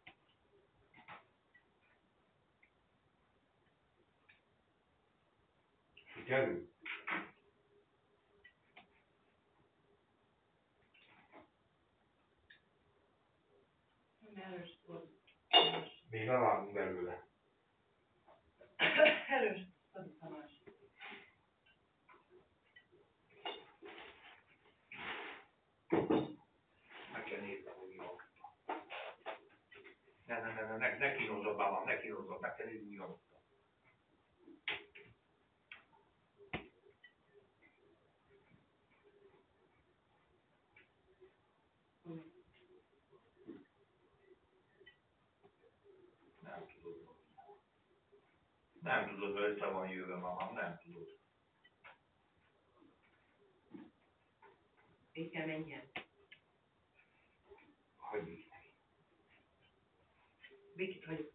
Sikerül? Erős volt. Még nem vágunk belőle. Erős volt a másik. Meg kell nézni, hogy mi van. Ne kínozzad babám, ne kínozzad, meg kell nézni, mi van. Nem tudod. Nem tudod, hogy össze van jövő, mamám, nem tudod. Még kell menjen. Hagyjuk. Békét hagyjuk.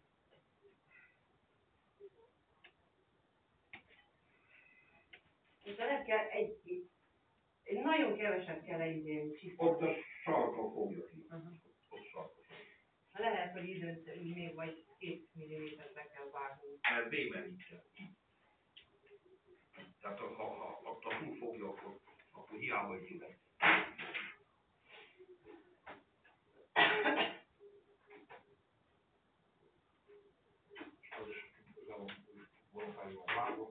De nem kell egy nagyon keveset kell egy csiszolni. Ott a sarkon fogja ki. Ott sarkon. Lehet, hogy időt még vagy 2 millimétert be kell vágni. Mert bémerítse. Tehát ha ott a hú fogja, akkor hiába élet. Az is le van vágva.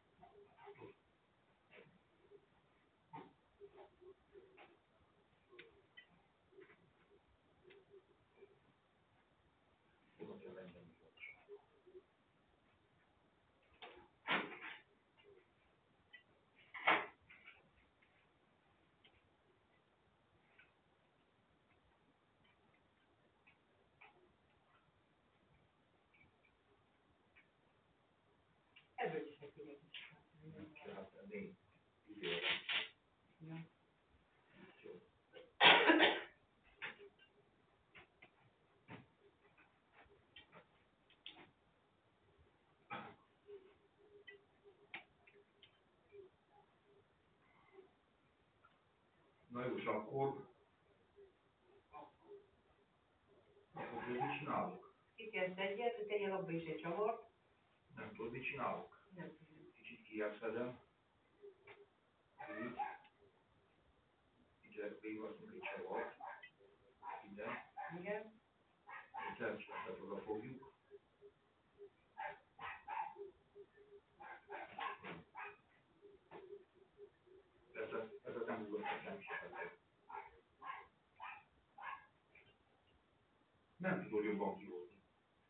Ebből is neki egy kis. Tehát négy időre. Ja. Na jó, és akkor mit csinálok? Ki kell szedjed, hogy tegyen abba is egy csavart. Nem tudod, mit csinálok? Nem tudom. Kicsit kijelszedem. Így. Ide végigvaszunk egy csavart. Ide. Igen. Itt elcsesztet oda fogjuk. Ez nem ugrott nem sokat. Nem tudod jobban kihozni.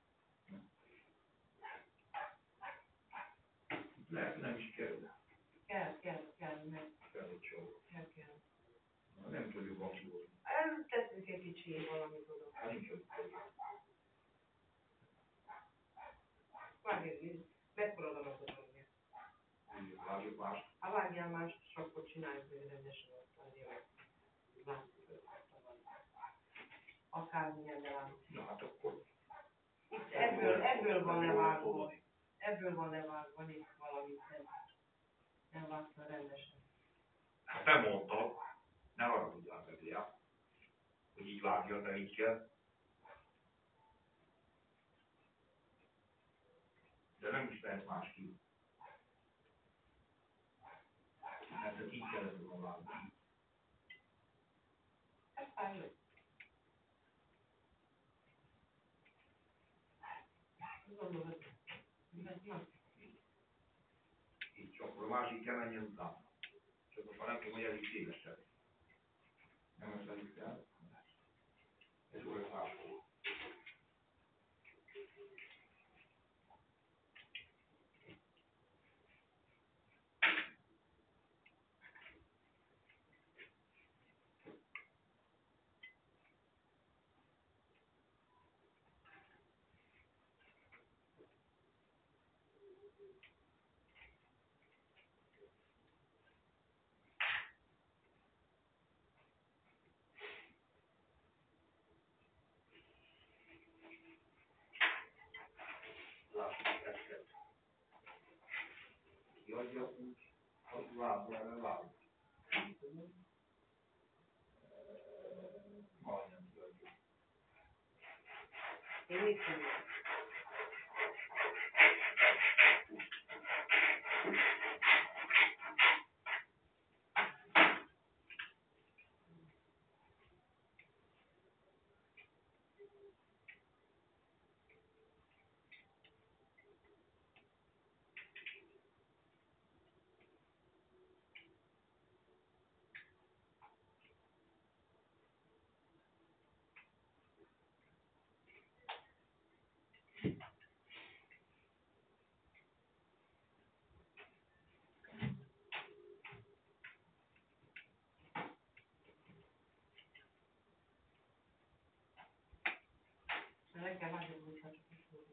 Lehet, nem is kell. Kell, meg. Kell egy csavart. Kell. Nem tudod jobban kihozni. Teszünk egy kicsi valamit oda. Hát nincs ott. Vágj, mekkora darabot adja. Vágjuk más. Ha vágjál más, és akkor csináljuk meg rendesen azt azért. Látszik, hogy akármilyen, de látszik. Na hát akkor. Itt ebből van levágva. Ebből van levágva, itt valamit nem vágta rendesen. Hát te mondtad, ne haragudjál meg, Lia, hogy így vágjad, de így kell. De nem is lehet másképp. Mert ezt így kellett volna vágni. Ez fájló. Gondolod, mert na. Így csak, a másik kell menjen utána. Csak most már nem tudom, hogy elég szélesebb. Nem ezt elég kell. Ez olyan máshol. Lássuk ezt. Kiadja úgy, hogy vágja. Majdnem kiadja. Én mit mondom? Reggel nagyon úgy hagyok is volt.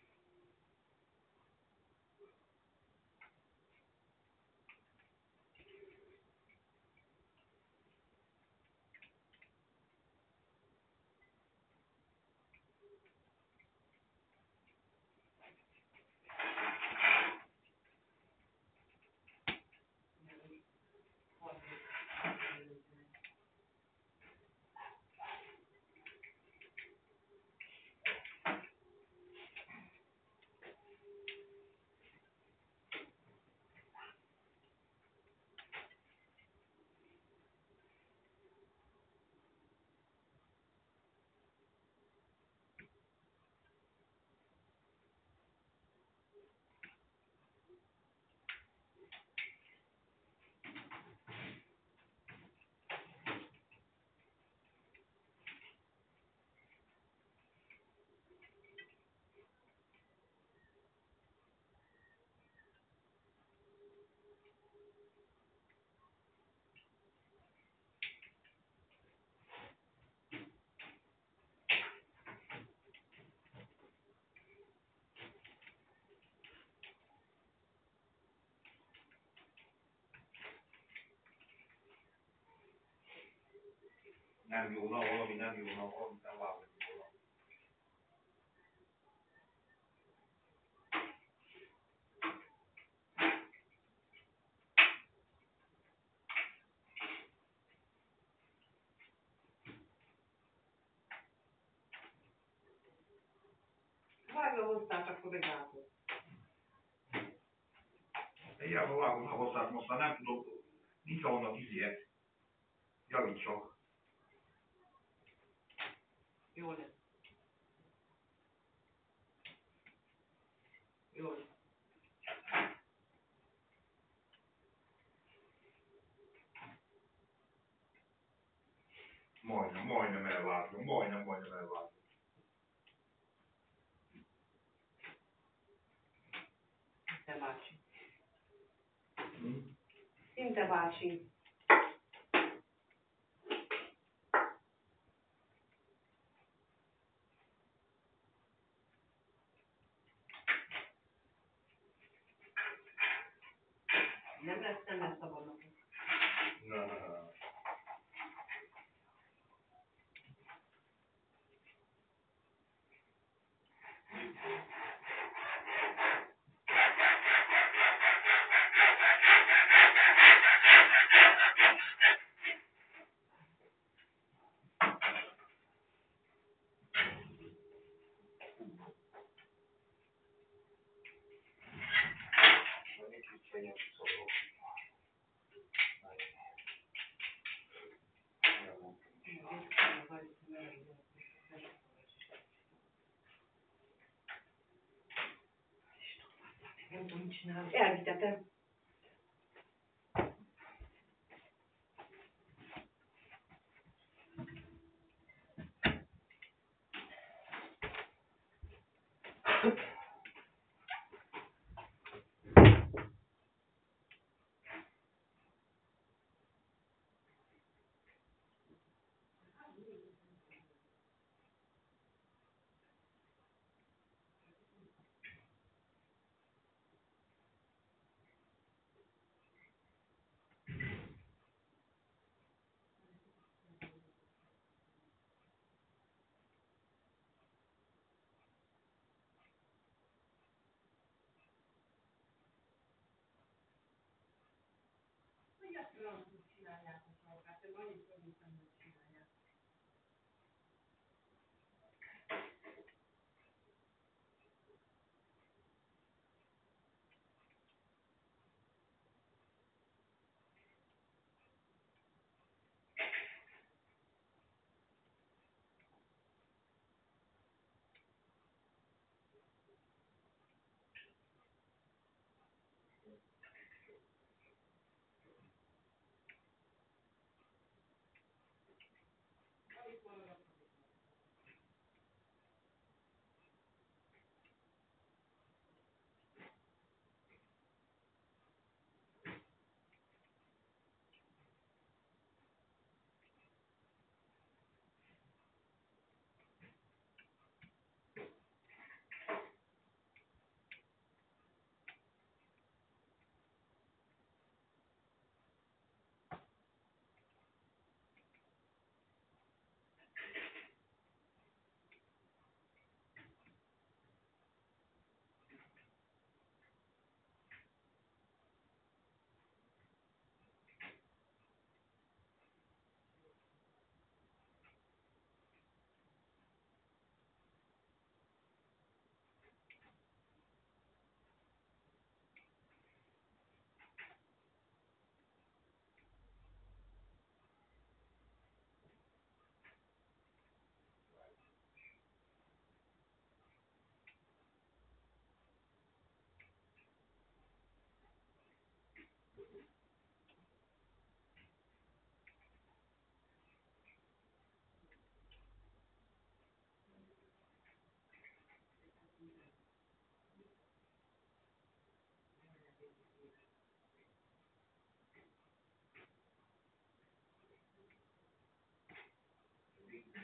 Nem jó, na valami nem jó, na valamit nem vágod volna. Vágja hozzá, csak akkor megállod. Hiába vágom a hosszát, most már nem tudok, nincs ahonnan izért. Javítsak. Jó lesz. Jó lesz. Majdnem elvágom, majdnem elvágom. Szinte bácsi. Hm? Szinte bácsi. Nem lesz szabadnak. Na. Nem tudom, mit csinálni. Elvitetem.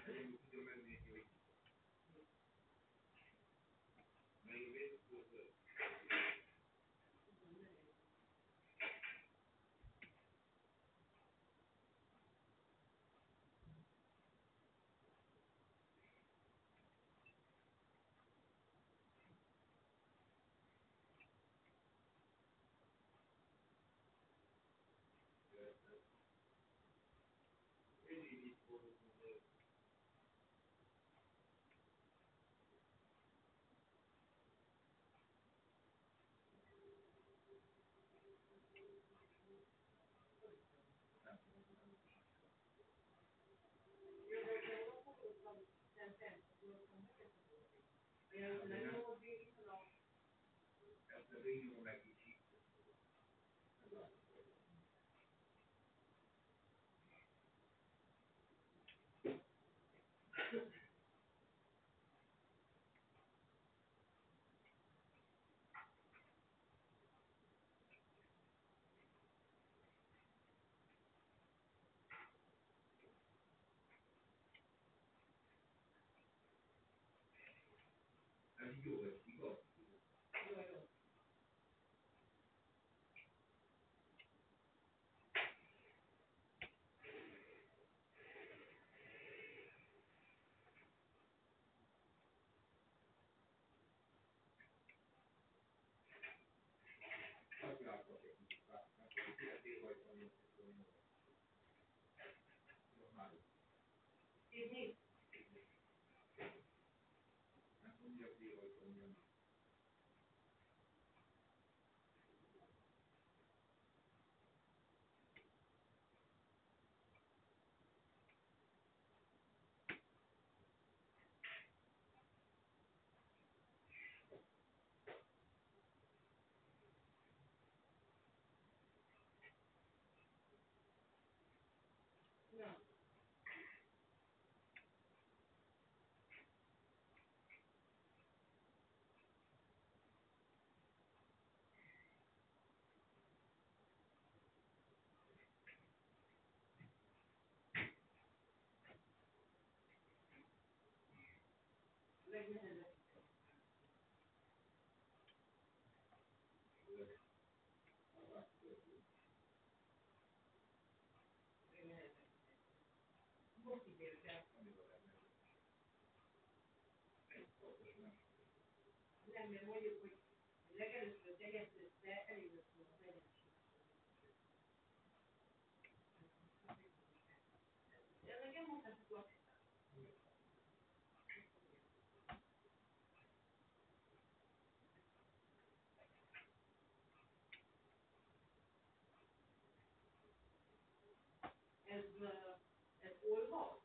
Nem, mert mondjuk, hogy legelőször tegyed össze, elég lesz volna az egyeneség. Ez nekem mondhatjuk a ez olva?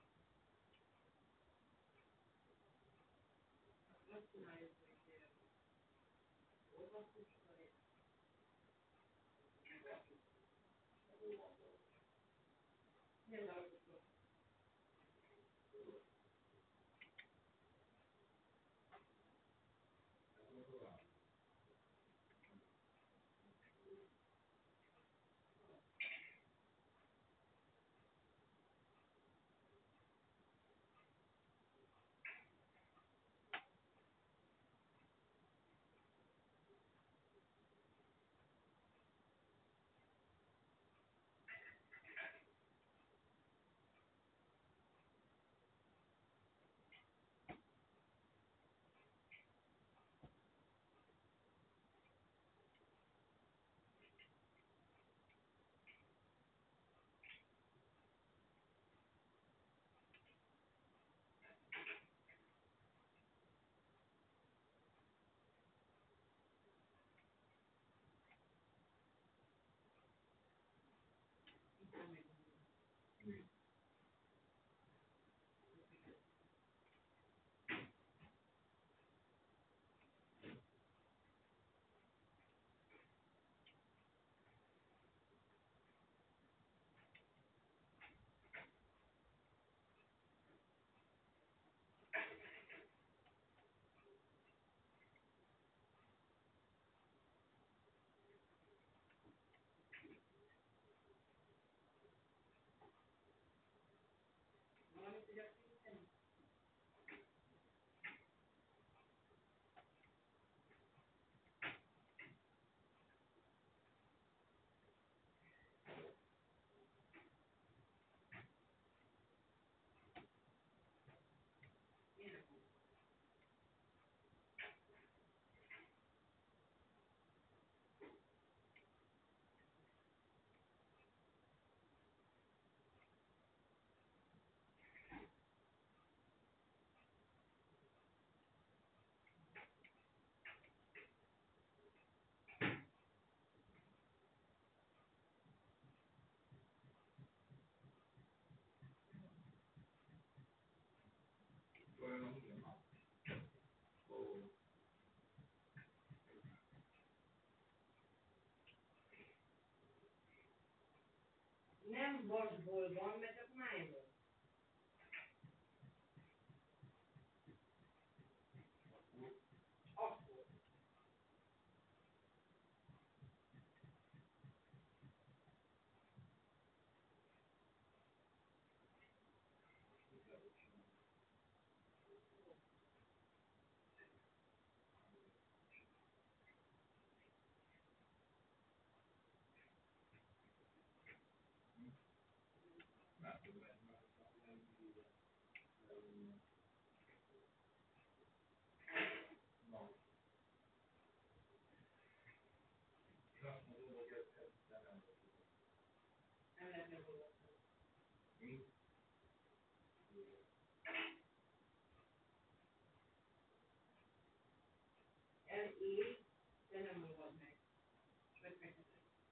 Azt csináljuk, hogy olvasztjuk, nem arra. nem vasból van, mert csak nylon. Akkor. Nem lehet megolvasni. L-E, de nem olvad meg. Vagy fekete.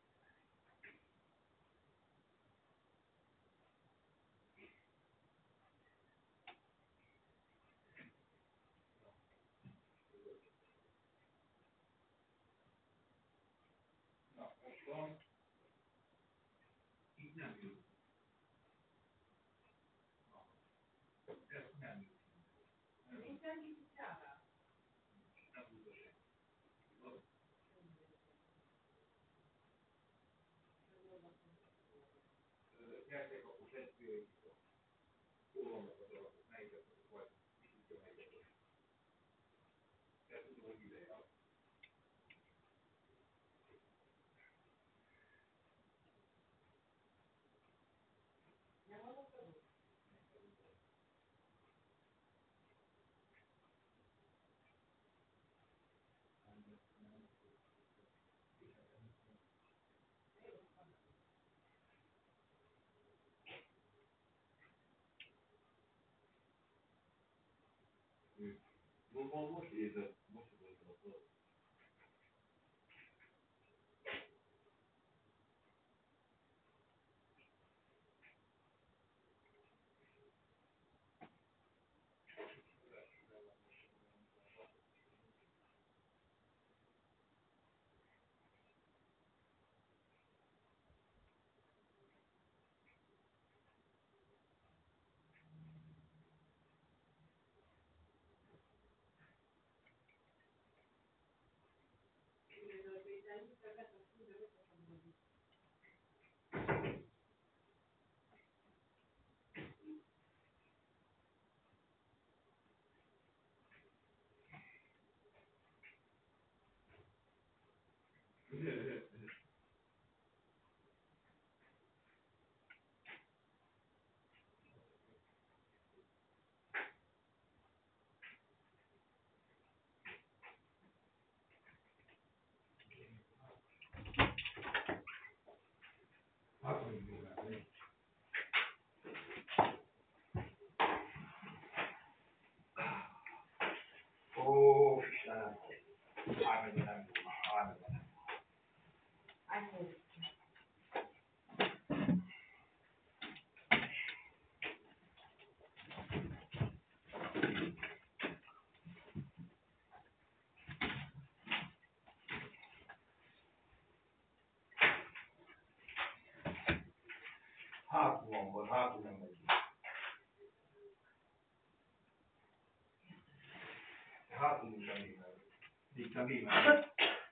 Na, most van. Így nem jut. Ez nem jut. Nincsen kicsit sává. Nem jut a semmi. Gyertek, akkor szedjük. Hol vannak a darabok? Melyiket vagy? Kicsit melyiket. Ezt tudom, hogy ideje. Nem hallottam? Most érzed, most érzed a föld. Hát, hogy mi? Ó, Istenem! Ármegye nem jó, ármegye nem. Ányhol. Hátul van, hátul nem megy. Hátul is nem émel. Itt nem émel.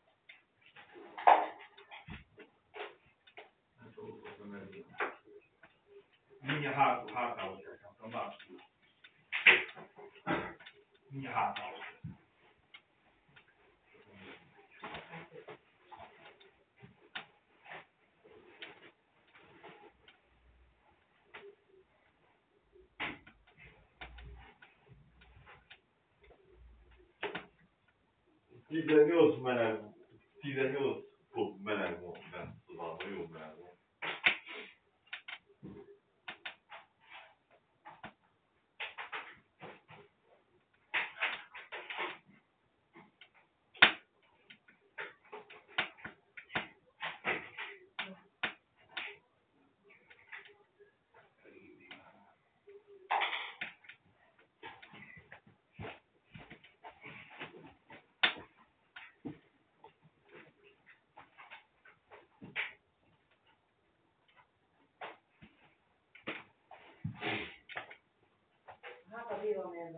Nem tudok, hogy nem émel. Mindjárt hátához teszem, tudom, látszik. Mindjárt hátához teszem. Meleg, 18 fok meleg volt bent, szóval jó meleg volt.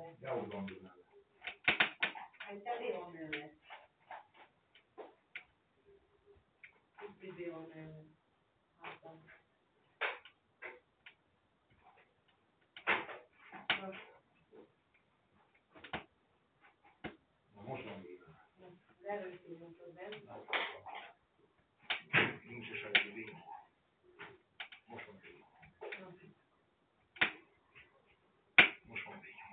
mellett. De úgy van benne. Szerintem Léon mellett. Úgy Léon mellett. Hátam. Na most van benne. Előszínűn tud benn. Nincs is egy víz. Most van víz. Most van víz.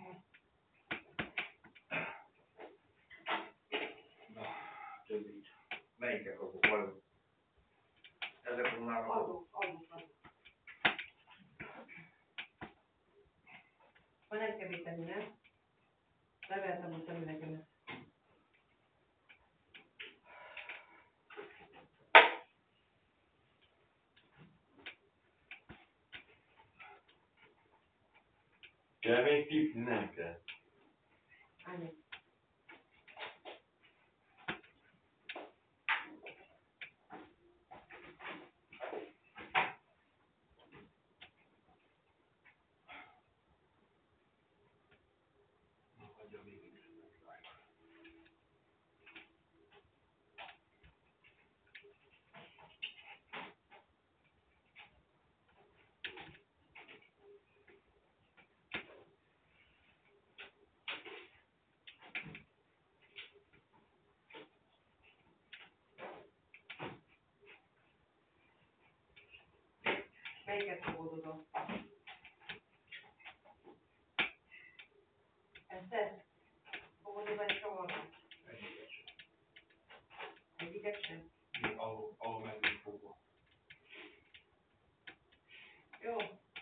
Na, több víz. Melyiket kapok? Vajon? Ezek volnának Adok. Ha nem kell még tenni, nem? Levertem a szemüvegemet. Kell még tipni? Nem kell. Annyi. Melyiket fogod oda? Ezt? Fogod oda egy csavarra? Egyiket sem? Ahol meg is fogva. Jó.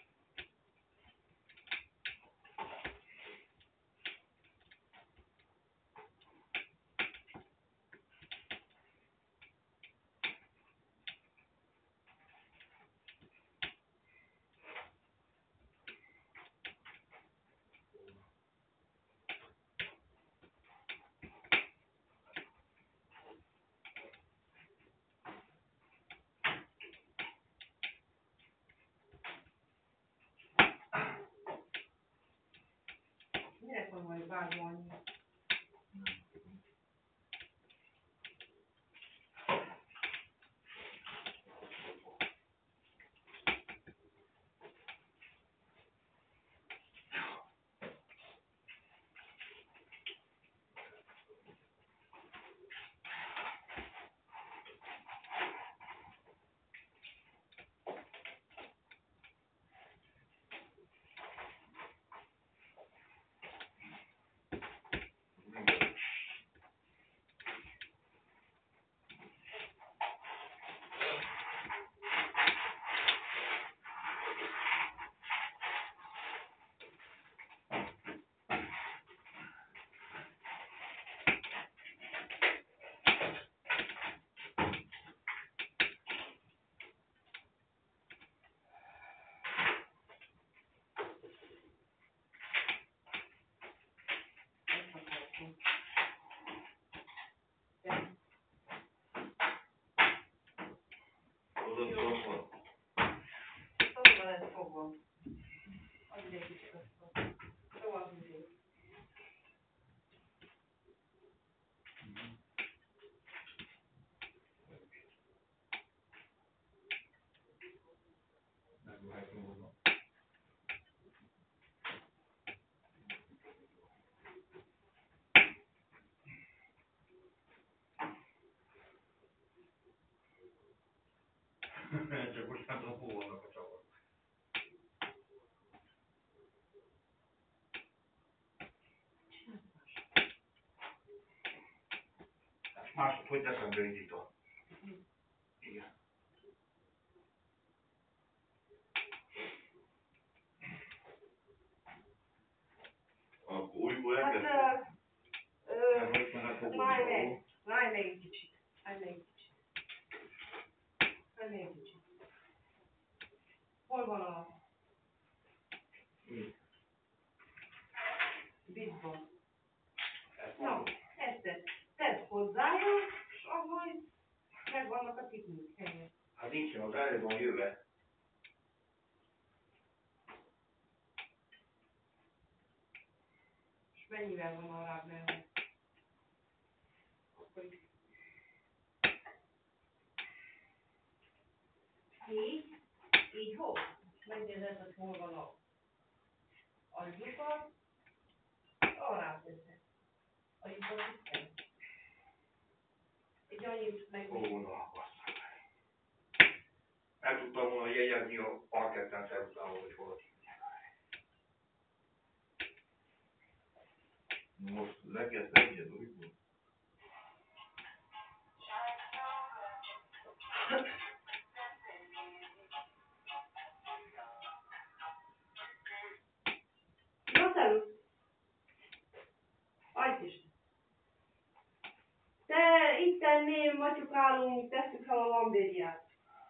Minek van majd vágva annyi? Oda szokva. Szóval lesz fogva. Adj egy kicsit azt. Szóval húzunk. Megruháltam volna. Csak most nem tudom, hol vannak a csavarok. Máshogy teszem be itt a... Igen. Akkor újból Hát, elkezdtem. Nem, hogy már nem fogom Állj való. meg! Állj meg egy kicsit. Állj meg egy kicsit. Állj meg egy kicsit. Hol van a... Mi? Vízban. Ezt Na, ezt tedd hozzájuk, és ahogy megvannak a tipnik helyek. Hát nincsen, az elő van jöve. mennyivel van arrább mellett? Így hol? Megnézed, hogy hol van a lyukat, arrább teszed. A lyukat tisztel. Egy annyit meg... Ó, na, basszak. El tudtam volna jegyezni a parketten szerutához, hogy hol. Most lekezd egyet, úgy? Jó, szervusz! Adj is! Te itten mi matyukálunk, tesszük fel a lambériát.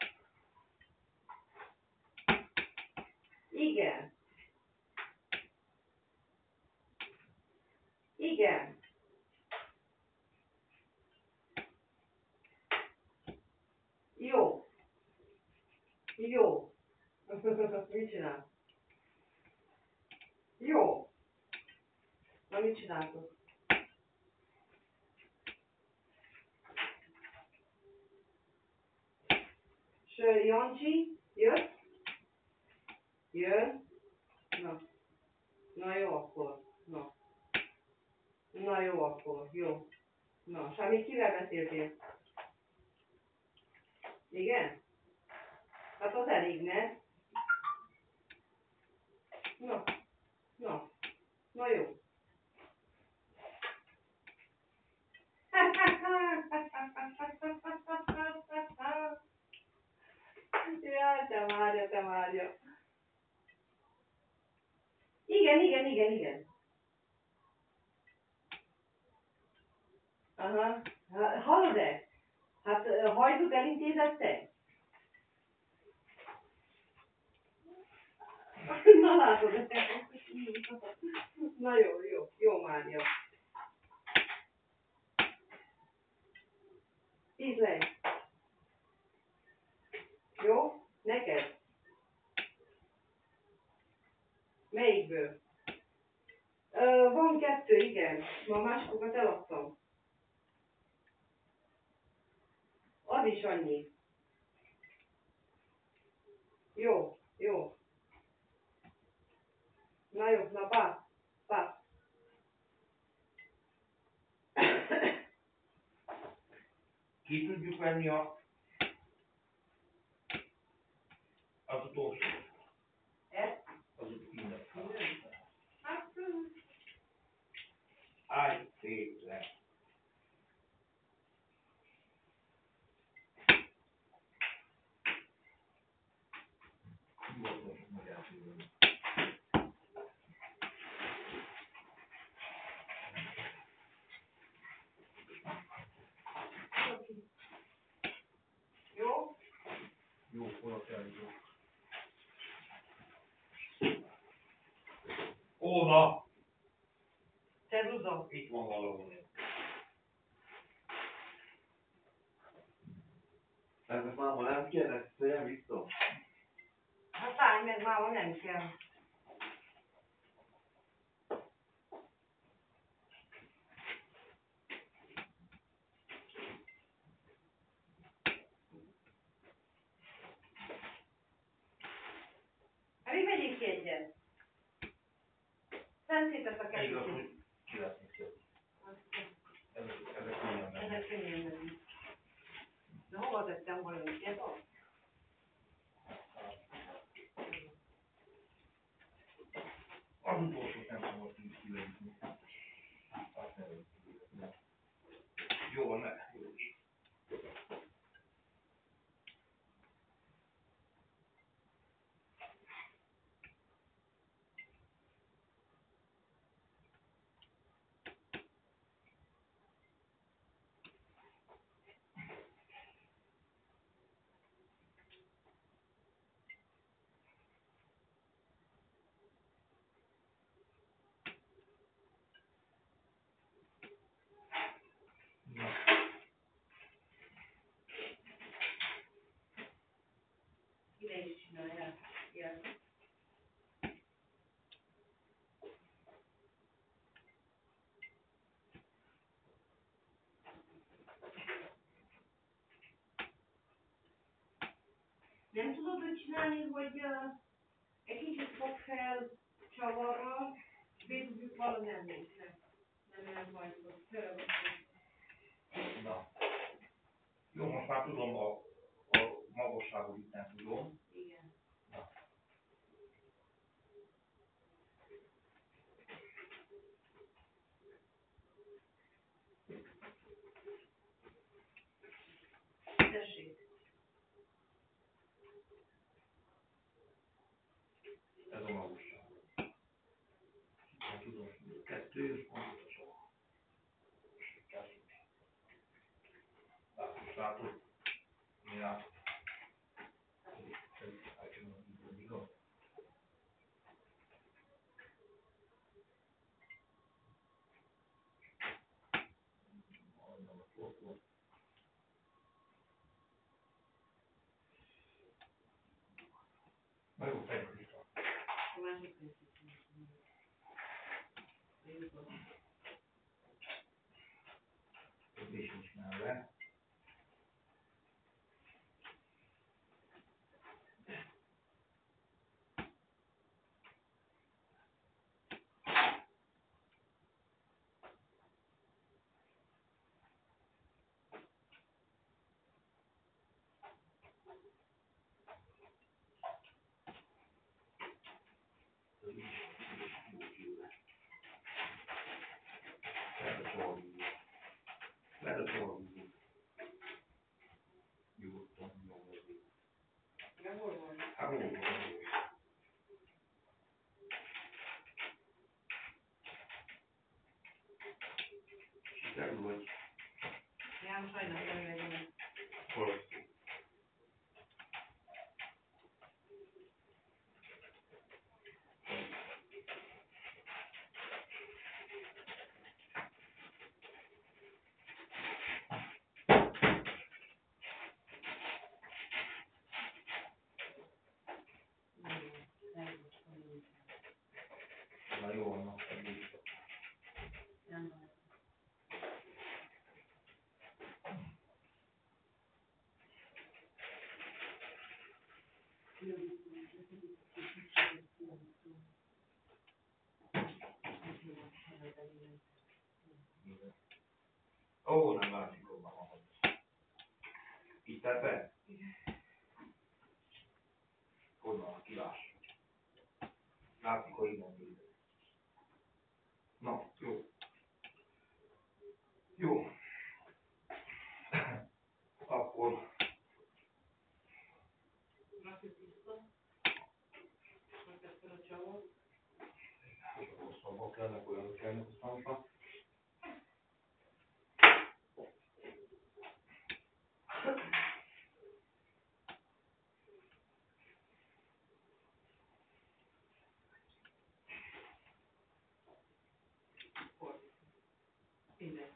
Igen. Igen. Jó. Jó. Mit csinálsz? Jó. Na mit csináltok? És Jancsi jött? Jön? Na. Na jó akkor. Na. Na jó akkor. Jó. Na, Sami, kivel beszéltél? Igen? Hát az elég, ne? Na. Na. Na jó. Jaj, te várja. Igen. Aha. Hallod-e? Hát hajdut elintézette? Na látod. Na jó Mária. Ízlej. Jó? Neked? Melyikből? Van 2, igen. Ma másokat eladtam. Az is annyi. Jó. Na jó, na pá. Ki tudjuk venni az utolsó? Az utolsó. Hát, Állj, szépen. jó? Jó, hol kell, jó. Ó, na! Ceruza. Itt van valahol. Ez már ma nem kell, ezt széljen vissza. Hát állj meg, máma nem kell. Hát mi vegyék ki egyet? Fent szétesz a Igaz, kettőt. hogy ki lesz még több. Ezek könnyen mennek. Ezek könnyen mennek. De hova tettem vajon? Ez az? Az utolsót nem szabad kivenni. Azt nem lehet kivenni. Jó, ne. Ide is csinálják. Ilyen. Nem tudod úgy csinálni, hogy egy kicsit fog fel csavarral, és bedugjuk valami nem néznek. Nem olyan baj, hogy felveszünk. Na. Jó, most már tudom a magasságot itt nem tudom. Igen. Tessék. Ez a magasság. Nem tudom, 2 pontosan. Látod? Mi látod? Igaz? Na jó, tegyük vissza. A másik részét. Többé sincs mellett. Lehet a sorvízét. Nyugodtan, nyomodni. De hol van? Hát hol van? Sikerül, vagy? Ja, sajnos nem legyen. Hol? Na jó, annak pedig. Nem van. Ó, nem látszik onnan, ahogy. Itt ebben? Hogy van, kiláss. Látszik, hogy innen nézek. Na, jó. Jó. Akkor Rakjuk vissza. Megkezdtem a csavot. hosszabbak lennek, olyanok kellnek a számokra. Igen.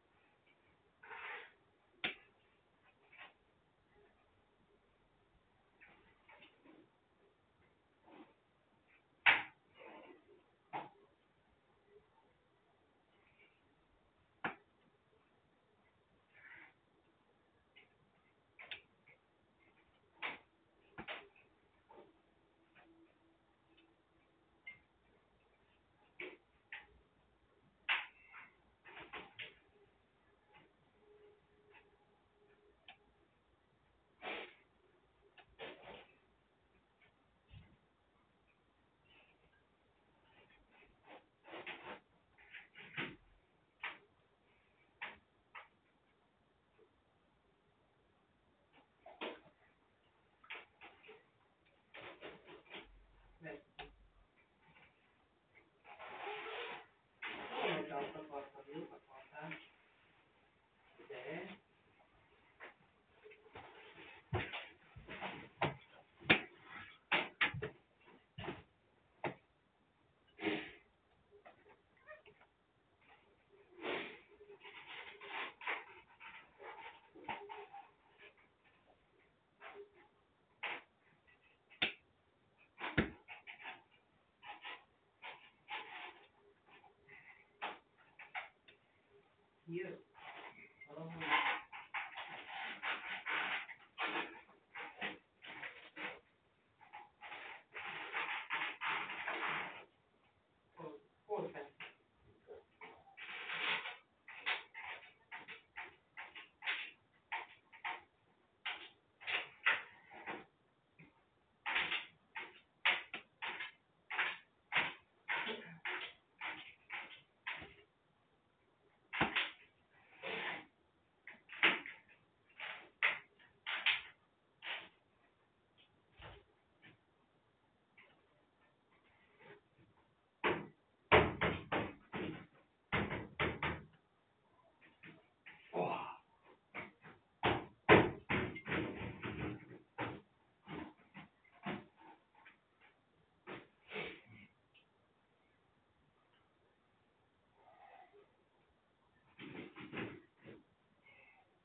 Jött. Valahol.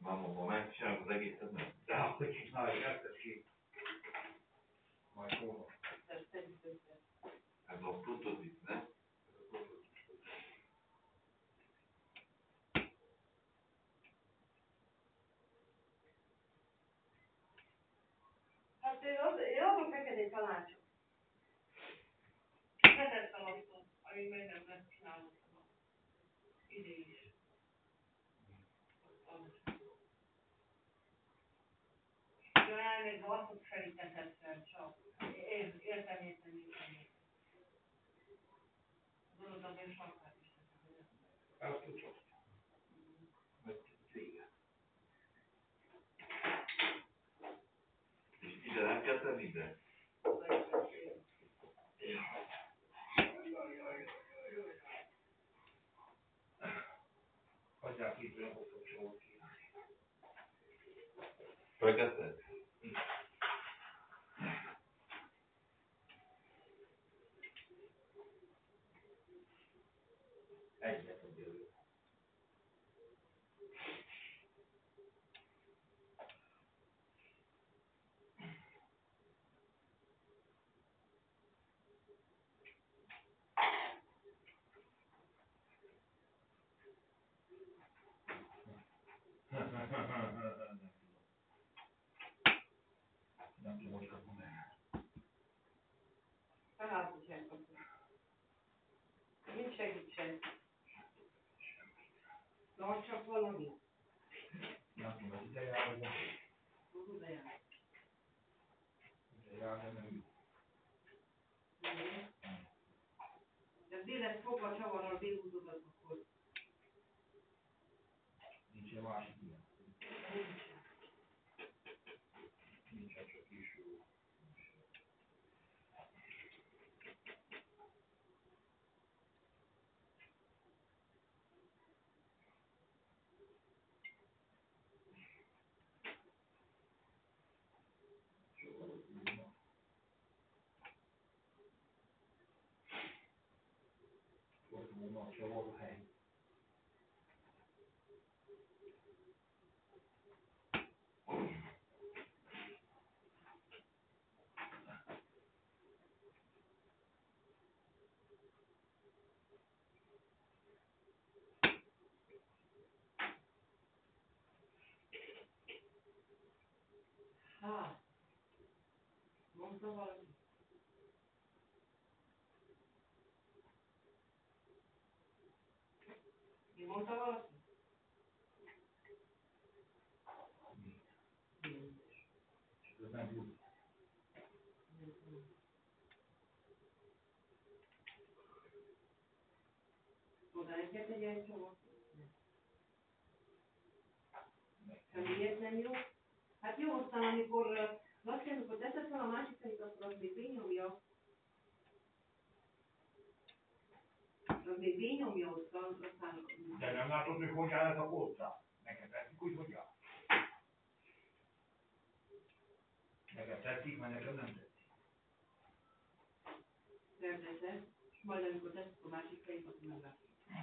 Ma megcsináljuk az egészet, nem? De akkor csinálj, ezt ki. Majd hol. Ez a prototíp, ne? Hát én adok neked egy tanácsot. Hetet szaladtunk, amíg meg nem lesz csinálva idő is. Jaj, még vasszot felítettem csak. Értem. Tudod, azért sarkát is tettem. Ezt tudod. Vége. És ide nem kell tenni ide? Hagyják itt, olyan hosszú sort kínálni. Felkezdted? Egyet a győrű. Nem tudom, hogy kapom el. Hát, hogy elkapom. Nincs segítség. No, csak valami. Nem tudom, hogy ide jár, vagy nem. Ide jár. Ide jár, de nem jó. De direkt fogva csavarral bírúzodat, akkor Nincs egy másik ilyen. Nincs egy csak is jó. Fordulónak se volt hely. hát. Mondta valami. Mi mondta valaki? Csak ez nem jó. Oda neked egy ilyen csomag? De miért nem jó? Hát jó, aztán amikor amikor teszed fel a másik fejét, akkor az még bényomja. Az még bényomja ott, aztán... De nem látod, hogy hogy áll ez a polcra? Neked tetszik úgy, hogy áll? Neked tetszik, mert nekem nem tetszik. Rendezed, és majd amikor teszed a másik fejét, akkor meglátod.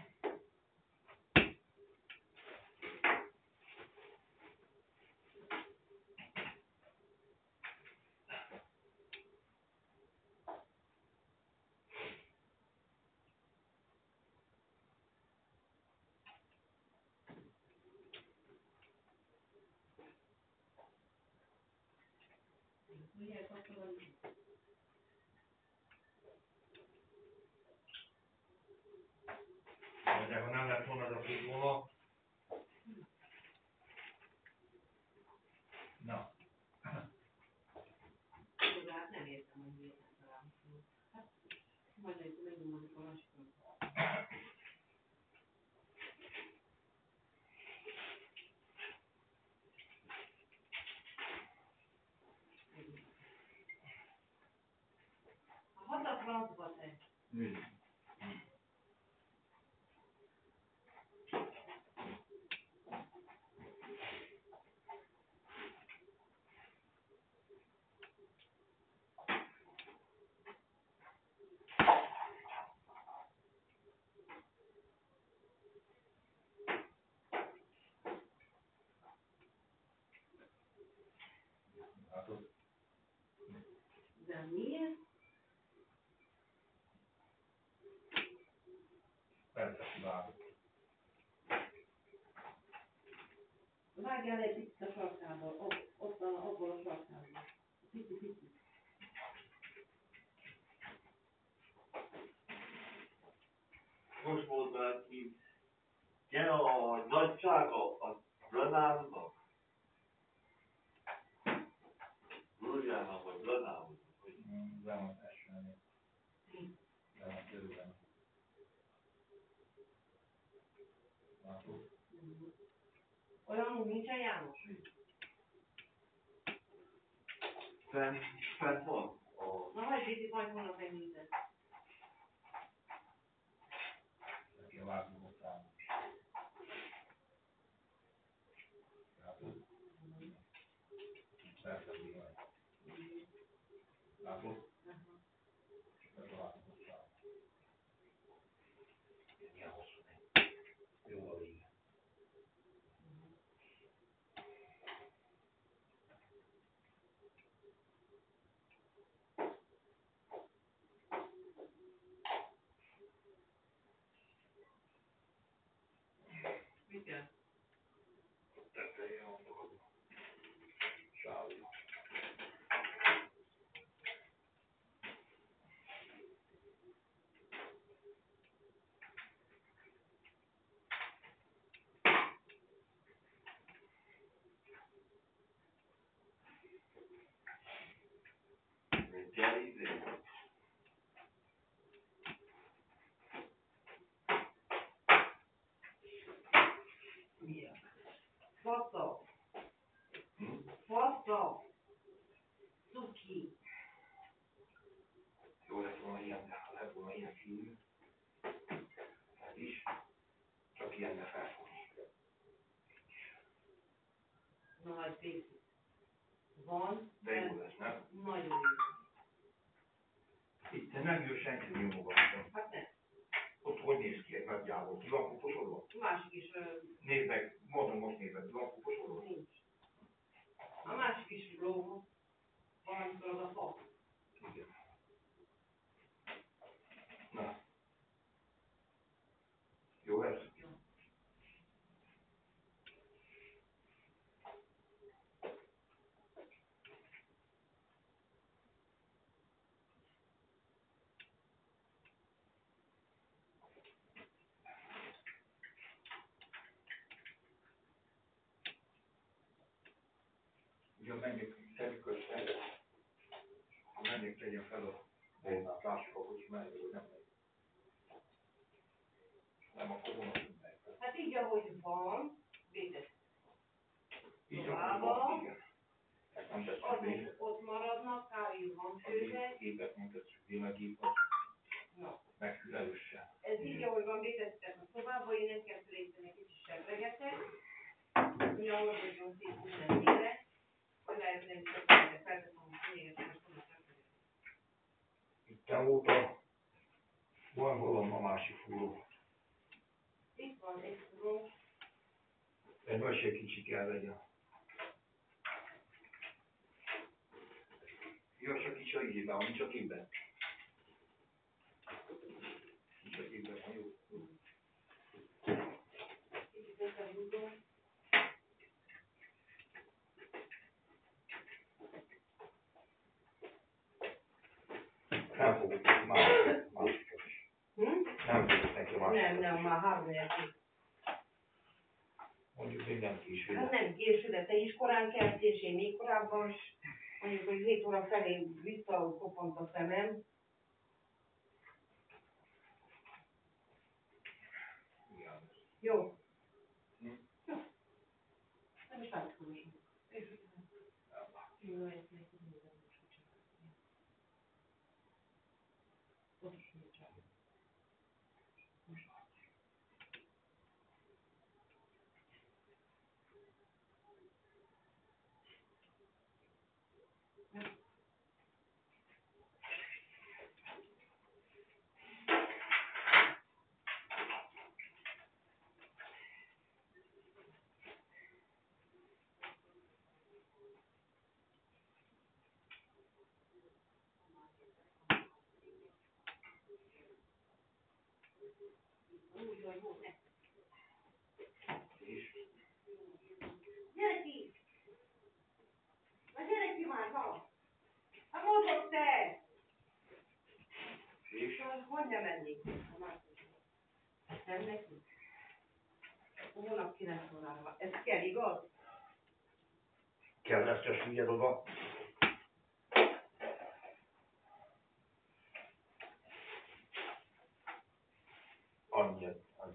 Miért kapcsolod? De ha nem lett volna az a fordulónak, na. De hát nem értem, hogy miért nem találkozunk. Hát, majd megnyomódik a másikon. A hatat francba te. Nézd. Látod? De miért? Persze, vágod. Vágjál egy picit a sarkából, abból a sarkából. Pici. Most volt már ki, ugye a nagysága a Blanánnak, Lózsának vagy Blanánnak, hogy Le van esően. Le van körülben. Látod? Olyan úgy nincsen János? fent van a Na, hagyj picit, majd holnap megnézed. Neki a vágó hozzám. Látod? Persze, bizony. Látod? Ez a vágó hozzám. Ilyen hosszú nem. Jó a vége. Mit kell? Tetején van dolog. Sávja. kell izé. Milyen? Fata. Fata. Cuki. Jó lett volna ilyen, lett volna ilyen színű. Ez is. Csak ilyenre felfogni. Na, egy picit. Van. De jó lesz, nem? Nagyon jó. Itt nem jön senki nyomogatni. Hát nem. Ott hogy néz ki egy nagyjából? Ki van puposodva? Másik is Nézd meg, mondom, most nézed, ki van puposodva? nincs. A másik is lógó. Valamikor az a fa. Igen. Na. Jó lesz? Jó. Ugye menjek, tegyük össze. Ha menjek, tegyen fel a volnát, lássuk, hogy megy, vagy nem megy. Nem, akkor volna megy. Hát így, ahogy van, védett. Így akkor van, igen. Ezt nem tesszük Azok végre. ott maradnak, kávé van A főzve. gépet nem tesszük végre, a gépet. Na. Meg fülelősen. Ez így, ahogy van, vétettek a szobába, én nem kell fölépíteni, kicsit segregetek. Hogy a oldalon szép mindenféle. Hogy lehet nem is de felteszem, hogy fényegetem, és tudom segregetek. Itten óta van valami a másik fúró. Itt van egy fúró. Egy nagy se kicsi kell legyen. Jó, csak kicsi a ígyében, nincs a képben. Nincs a képben, van jó. Kicsit összehúzom. Nem fogok neki másikat is. Nem fogok neki a másikat Nem, is. már 3 nélkül. Mondjuk minden késő. Hát nem késő, de te is korán keltél, és én még korábban is. Mondjuk, hogy 7 óra felé visszakopant a szemem. Jó. Jó. Nem is látszódom. Jó, ezt még nézem, most mit csinálni. Pontosan mit csinálni. Úgy, hogy jó, ne. És Gyere ki! Na gyere ki már, ha! Hát mondod te! és Hogy nem menni? Nem neki? Hónap 9 órára. Ez kell, igaz? Keresztes figyeld oda. Annyi.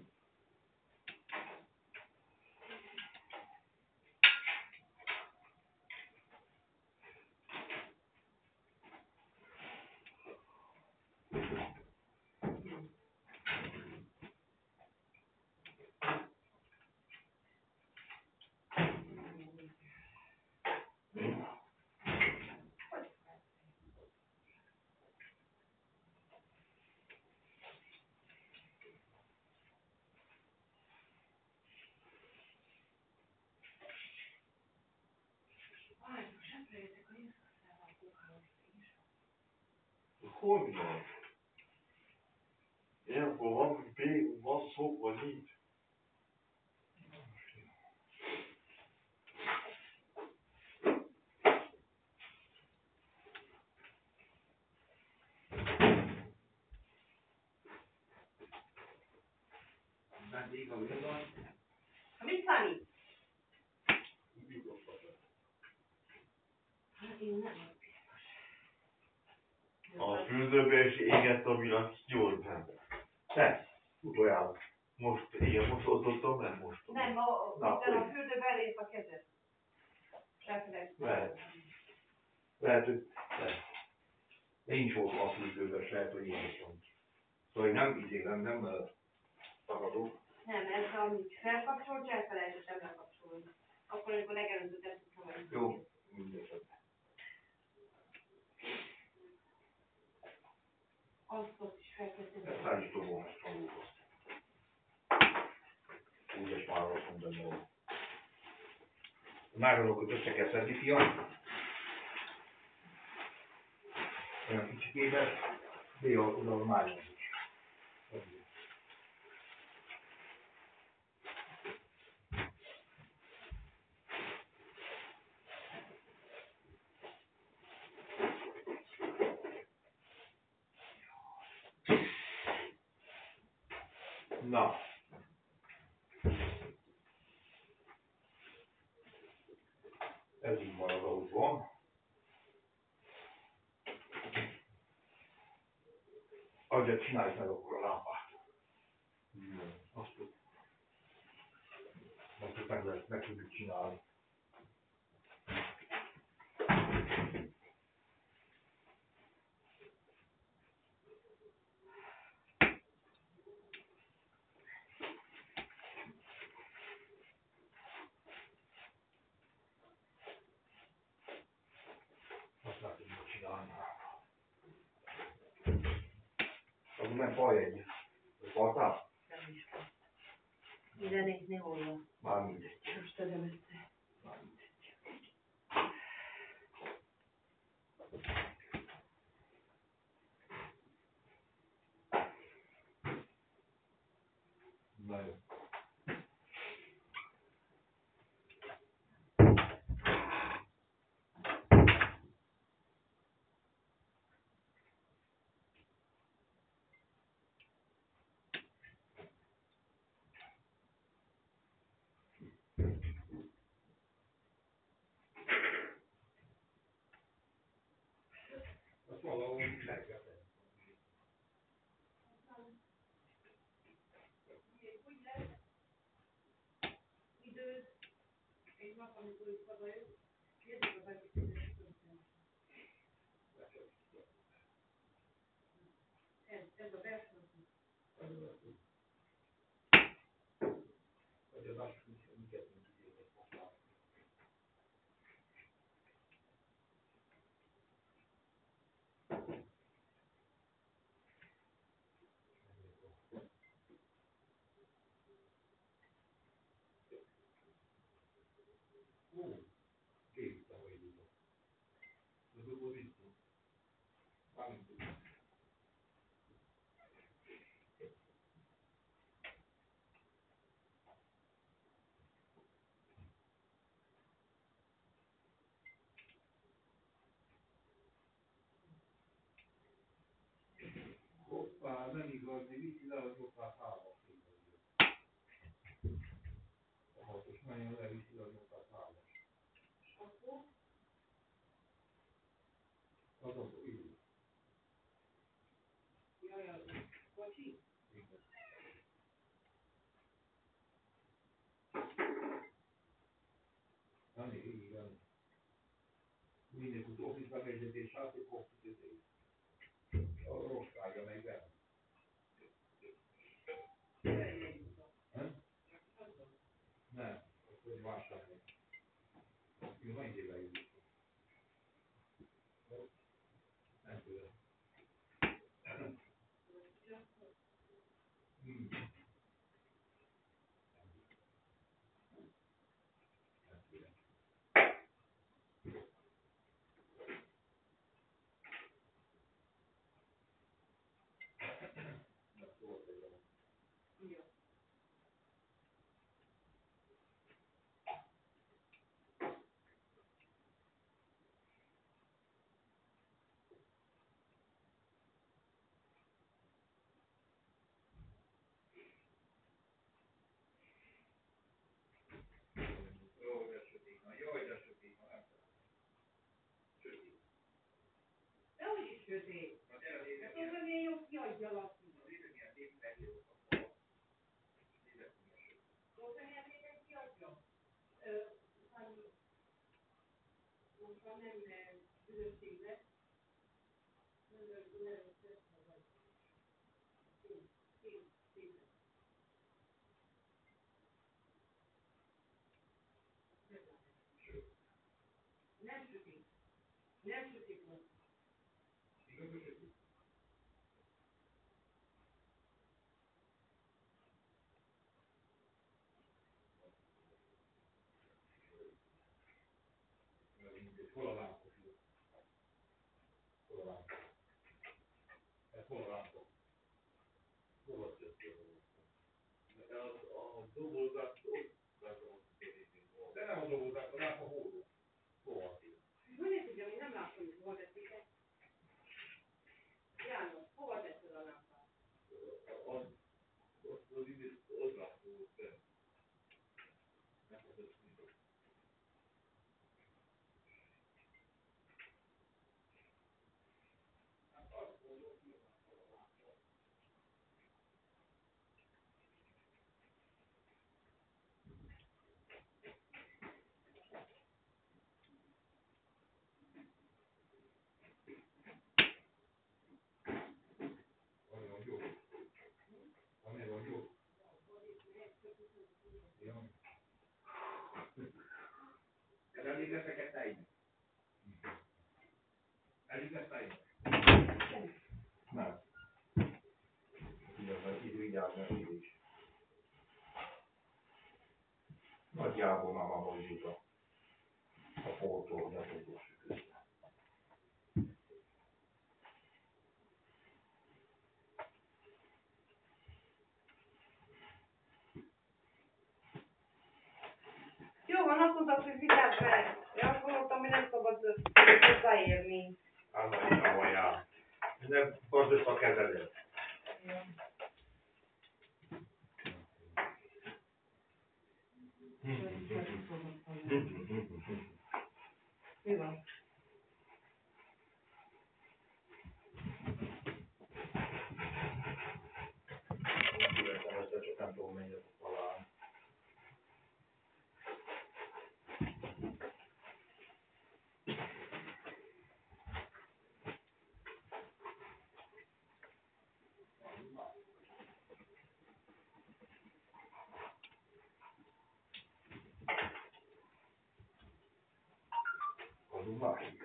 Várj, seprejétek a Jézusszával a kókálót is. Honnan? Ilyenkor van szó, vagy nincs? vendég a viadal. Ha mit számít? Hát én nem. A fürdőbe is égett a villany 8-ben. Te, utoljára. Most, igen, most osztottam, nem most. Nem, Na, a fürdőbe elért a kezed. Lehet. Lehet, hogy én is voltam a fürdőben, lehet, hogy én is van. Szóval én nem izélem, nem tagadok. Nem, ez amit felkapcsolt, elfelejtettem lekapcsolni. Akkor, amikor legelőtt tettem, hogy... Jó, mindegy. Azt is felkezdtem. Ezt el is dobom, ezt tanulom. Úgyes már azt mondom, hogy a náronokat össze kell szedni, fiam. Olyan kicsikében, de oda a májunk is. Na. Ez így marad, ahogy van. Azért csinálj meg akkor a lámpát. Azt meg tudjuk csinálni. Azt meg tudjuk csinálni. Az nem baj egy. Faltál? Nem is van. Ide nézni hol van. Már mindegy. Most tegyem össze. Már mindegy. Na jó. Azt valahol meg kell tenni. Időd, egy nap, amikor itt hazajött, kérdezik a befizetést. Ez a verseny. Vagy az azt, hogy miket nem tudjuk használni. Ó, képítem, hogy így. Ez úgy itt. Már nem tudom. az nem igaz, de viszi le az 803-as. A hatos nagyon leviszi le az 803-as. Akkor Az az így. jaj, az kocsi. Jani, így van. Mindig az office bemegy, hát egy kopsz a rostája meg benne. Nem, akkor vásárolni. Jó, majd éve jövök. Nem tudom. Jó. Jaj, de sötét, ha nem tudom. Sötét. De hogy is sötét. Na gyere, nézd, Hát az milyen jó kiadja lakni. nézd, milyen szép megíró a fal. Nézd, milyen sötét. Most milyen szépen kiadja. Most már nem közösségbe. Nem sötét. Nem sötét volt. Igaz, hogy sötét? Hol a lámpos? Hol a lámpos? Ez hol a lámpos? Hol a sötét? De a dobozat ott látom, hogy tényleg volt. De nem a dobozat, a lámpa hol? Hol van? Hogy ne tudjam, én nem látom, hogy hol teszik. János, hova teszed a lámpát? Az idő, ott látom, hogy te. Nem az ötszínű. Nagyon jó. Nagyon jó. Ja. Ez elég lesz neked tejnek? Elég lesz tejnek? Nem. Igazán így vigyázni így is. Nagyjából már mondjuk a foltól, de tudós közben. Jó van, azt mondtad, hogy vigyázz be. Én azt gondoltam, hogy nem szabad hozzáérni. Annak is avajál. Nem tartsd össze a kezedet. Ja. Mi van? Csak nem tudom, mennyire fog találni. Az a másik.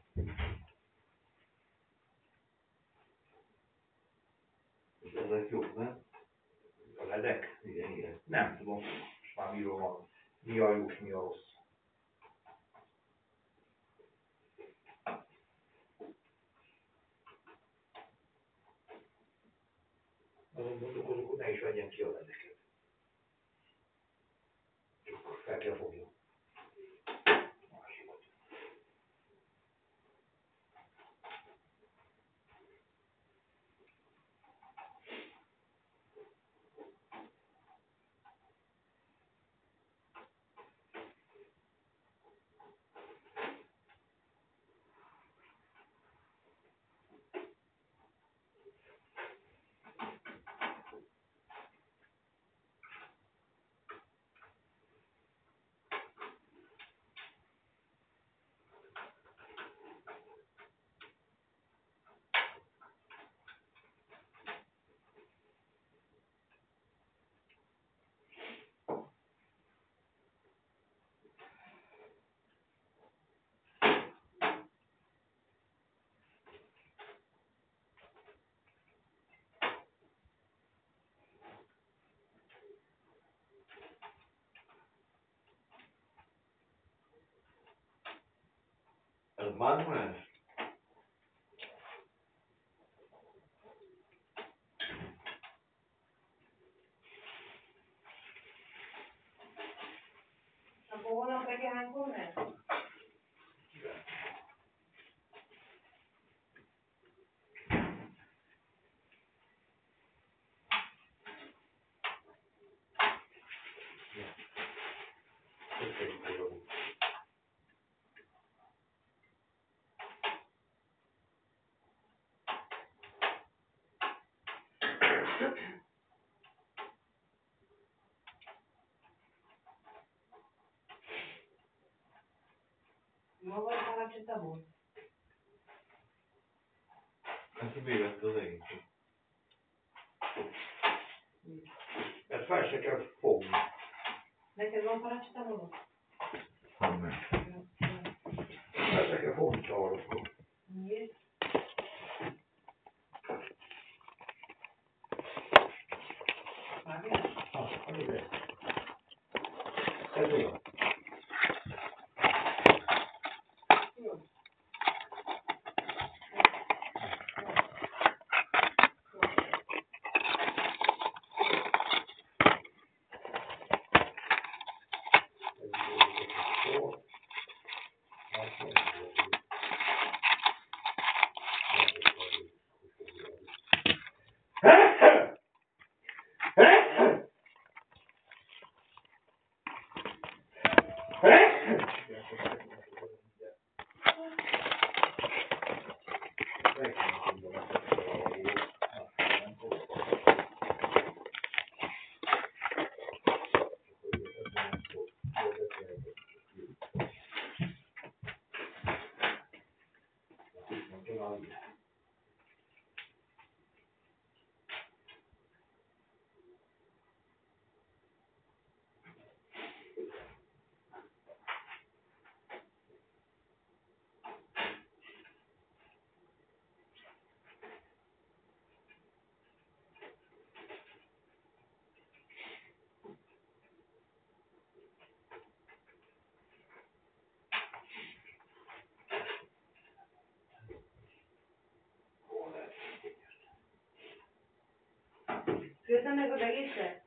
És ezek jók, nem? A ledek? Igen, igen. Nem tudom, most már miről van. Mi a jó, mi a rossz. Azon gondolkozok, hogy ne is vegyen ki a ledeket. Csak fel kell fogni. Másikat. Manuel. Akkor holnap reggel hánykor lesz? Ma vagy paracetamol? Hát bevette az egészet. Ezt fel se kell fogni. Neked van paracetamolod? Nem. Fel se kell fogni csavarokkal. Miért? Vágják? Ez olyan. Jó. Főztem meg az egészet?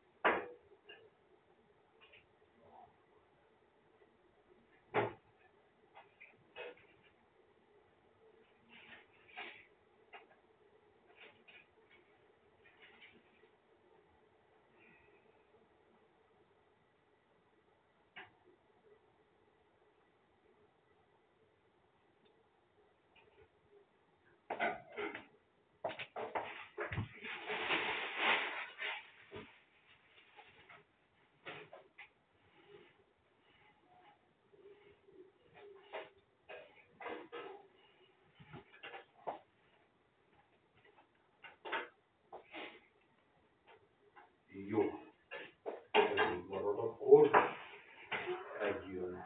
Jó. Ez így marad akkor. Egy jön.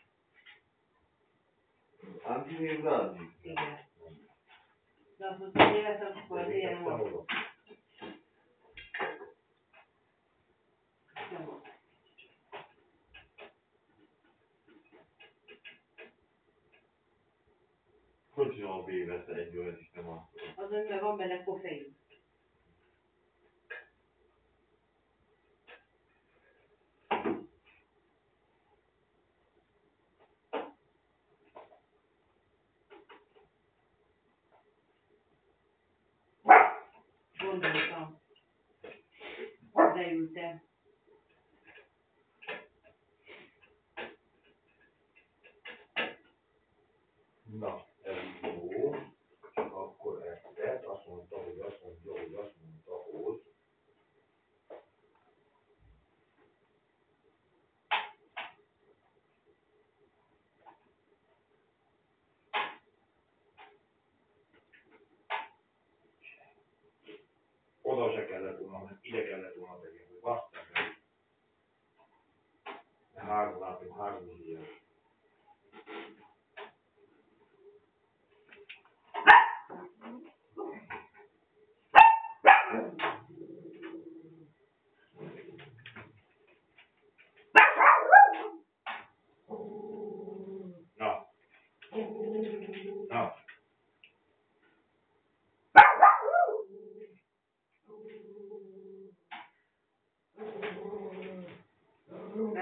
Antivirgázi. Igen. De azt mondtam, hogy életem, akkor az ilyen volt. Nem volt. Hogy jól bevette egy olyat is nem azt. Az, amiben van benne koffein. Gondoltam. Beültem. Na, ez jó. Csak akkor ezt tett. Azt mondta, hogy azt mondta, hogy. Oda se kellett volna, ide kellett volna tenni, hogy basszák el. Három látom, 3 millió.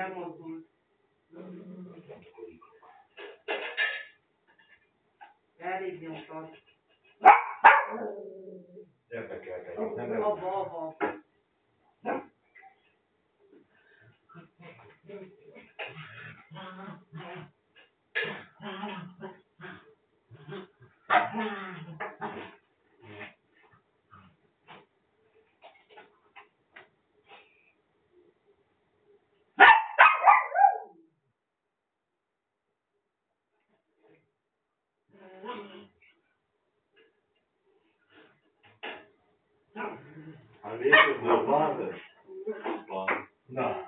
elmozdult. Elég nyomtad. Érdekeltek, nem Abba. Hát végül volt bármilyen. Na.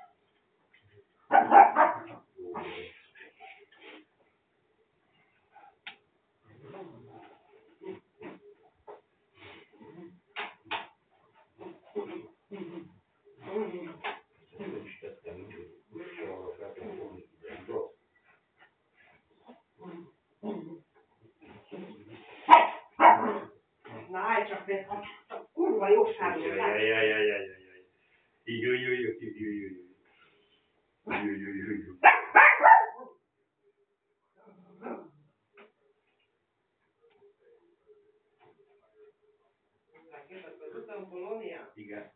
Na állj csak meg, kurva jóságú. Igen.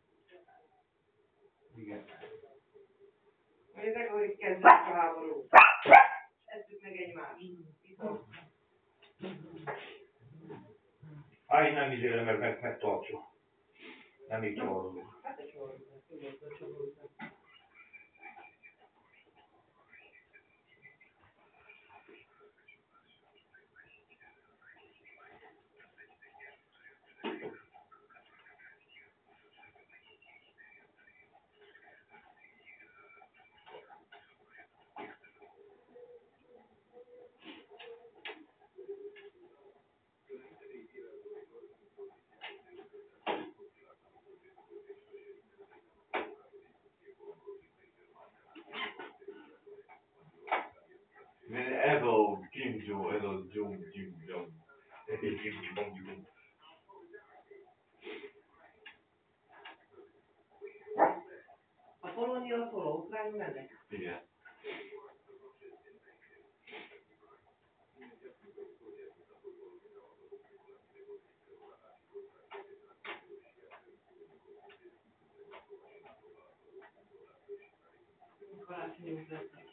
Nézzek, hogy kezdődik a háború. Esszük meg egymást. Állj, nem izélem, mert megtartsa. Nem így csavarolunk. Hát egy csavarolunk, tudod, csavarolunk. Ez a Kim Jong, ez a Jong. A Polónia az hol? Ukrán mennek? Igen. Karácsonyunk lesznek.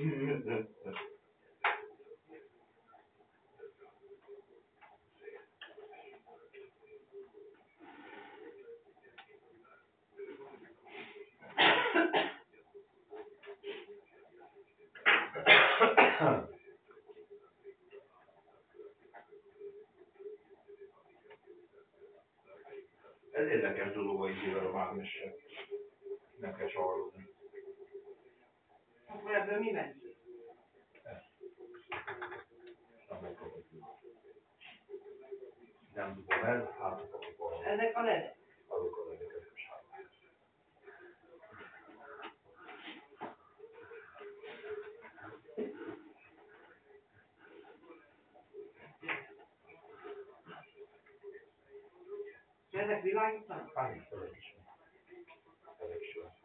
Ez érdekes dolog a izével a mágnessel. Nem kell csavarolni. Akkor ebből mi megy? Nem tudom el, hát kapok Ezek a ledek. azok a legekesebb. Ezek világítanak? Annyi felek is. Felek is van.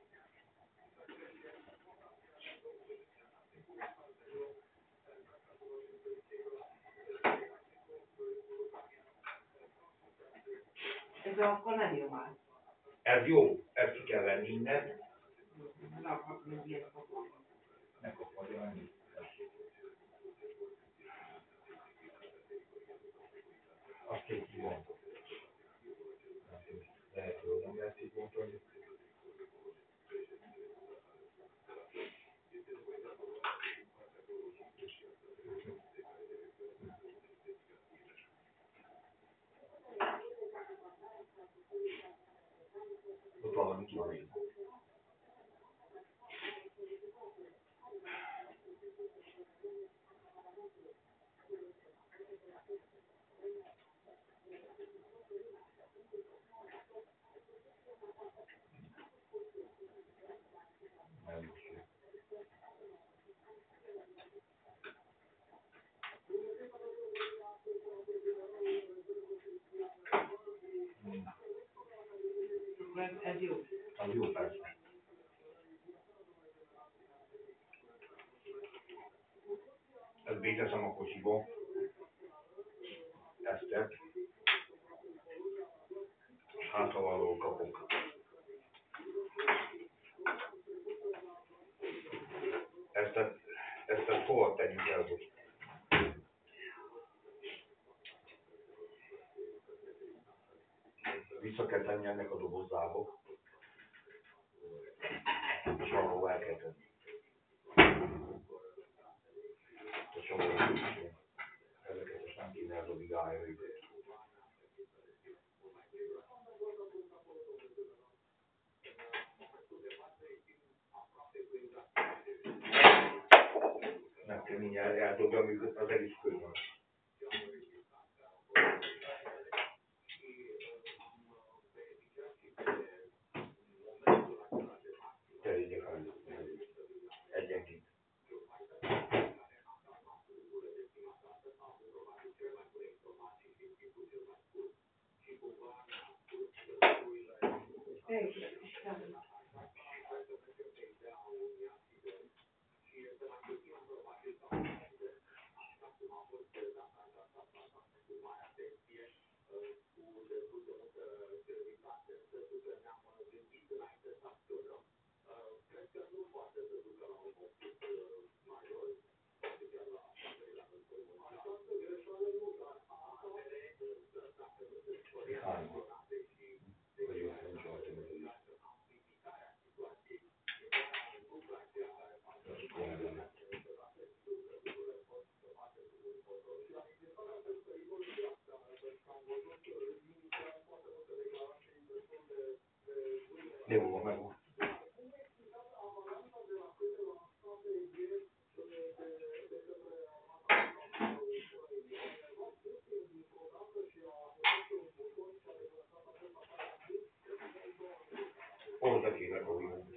Ez akkor nem jó már. Ez jó, ezt ki kell venni innen. Rakhatunk ilyet pakolni. Ne kapodjon annyi. Azt két van. Lehet, hogy nem lehet így mondani. Ott valami ki van írva. Ez jó. Az jó. hívom Esztert, és hát ha valahol kapok. Ezt hova tegyük el, hogy vissza kell tenni ennek a dobozába, és valahol el kell tenni. És valahol ezeket most nem kéne elzobigálni őket. Nem kell mindjárt eldobjam őket az egész könyvet. Terjedjek el egyenként. Jó, meg van. Oda kéne rójunk.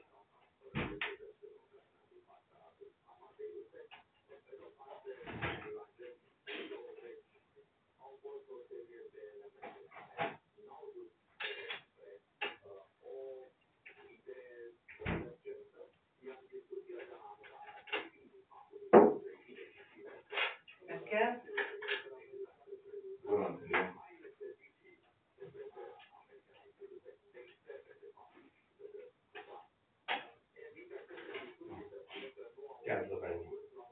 Ez kell? Volantilion. Kezd a fejünk.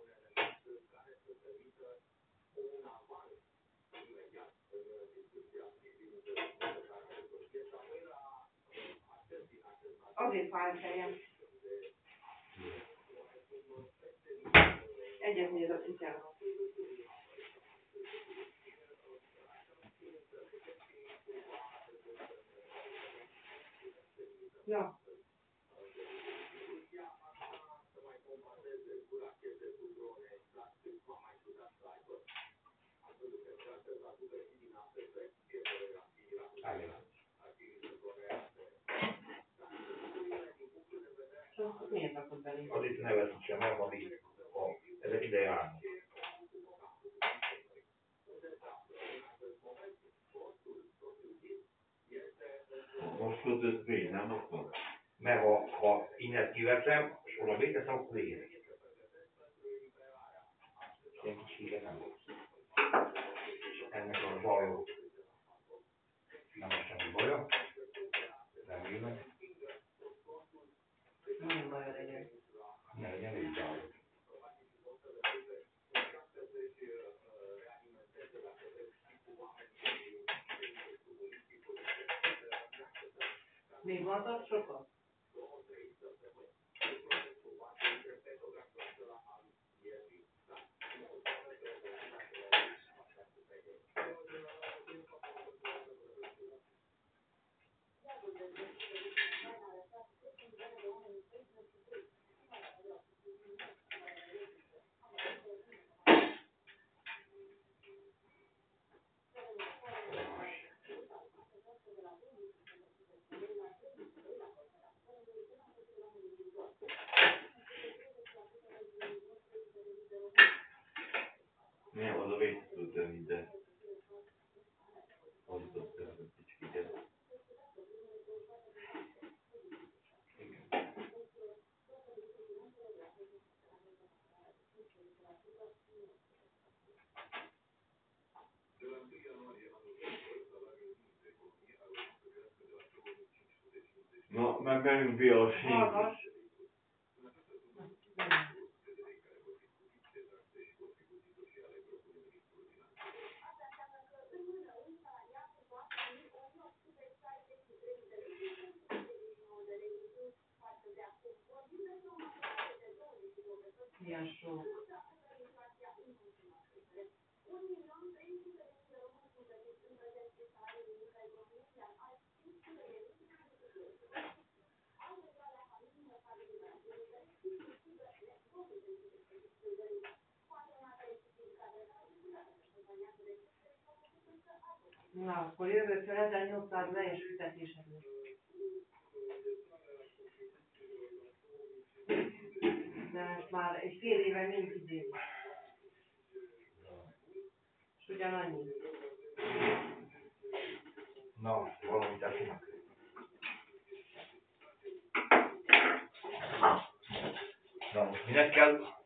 Azért fáj a fejem. Egyet néz a kutyának. Ja. Csak miért rakod belé? Azért ne veszítsem el, amíg ezek ide járnak. Most kötött még, nem akkor? Mert ha innen kiveszem, és oda végezem, akkor végezem. Ilyen kis híge nem volt. Ennek a zajok nem lesz semmi baja. Remélem. Nagyon baj legyen. Ne legyen így zaj. Még van ott sokat? Milyen oda végigtudtam ide. Hogy tudtam a kicsiket. Meg menjünk Bielsinki. Hallgass. Milyen sok. Na, akkor jövőtől 1800 le-és fizetésed lesz. De most már egy fél éve nincs idén. És ugyanannyi. Na, valamit esnek. Na most minek kell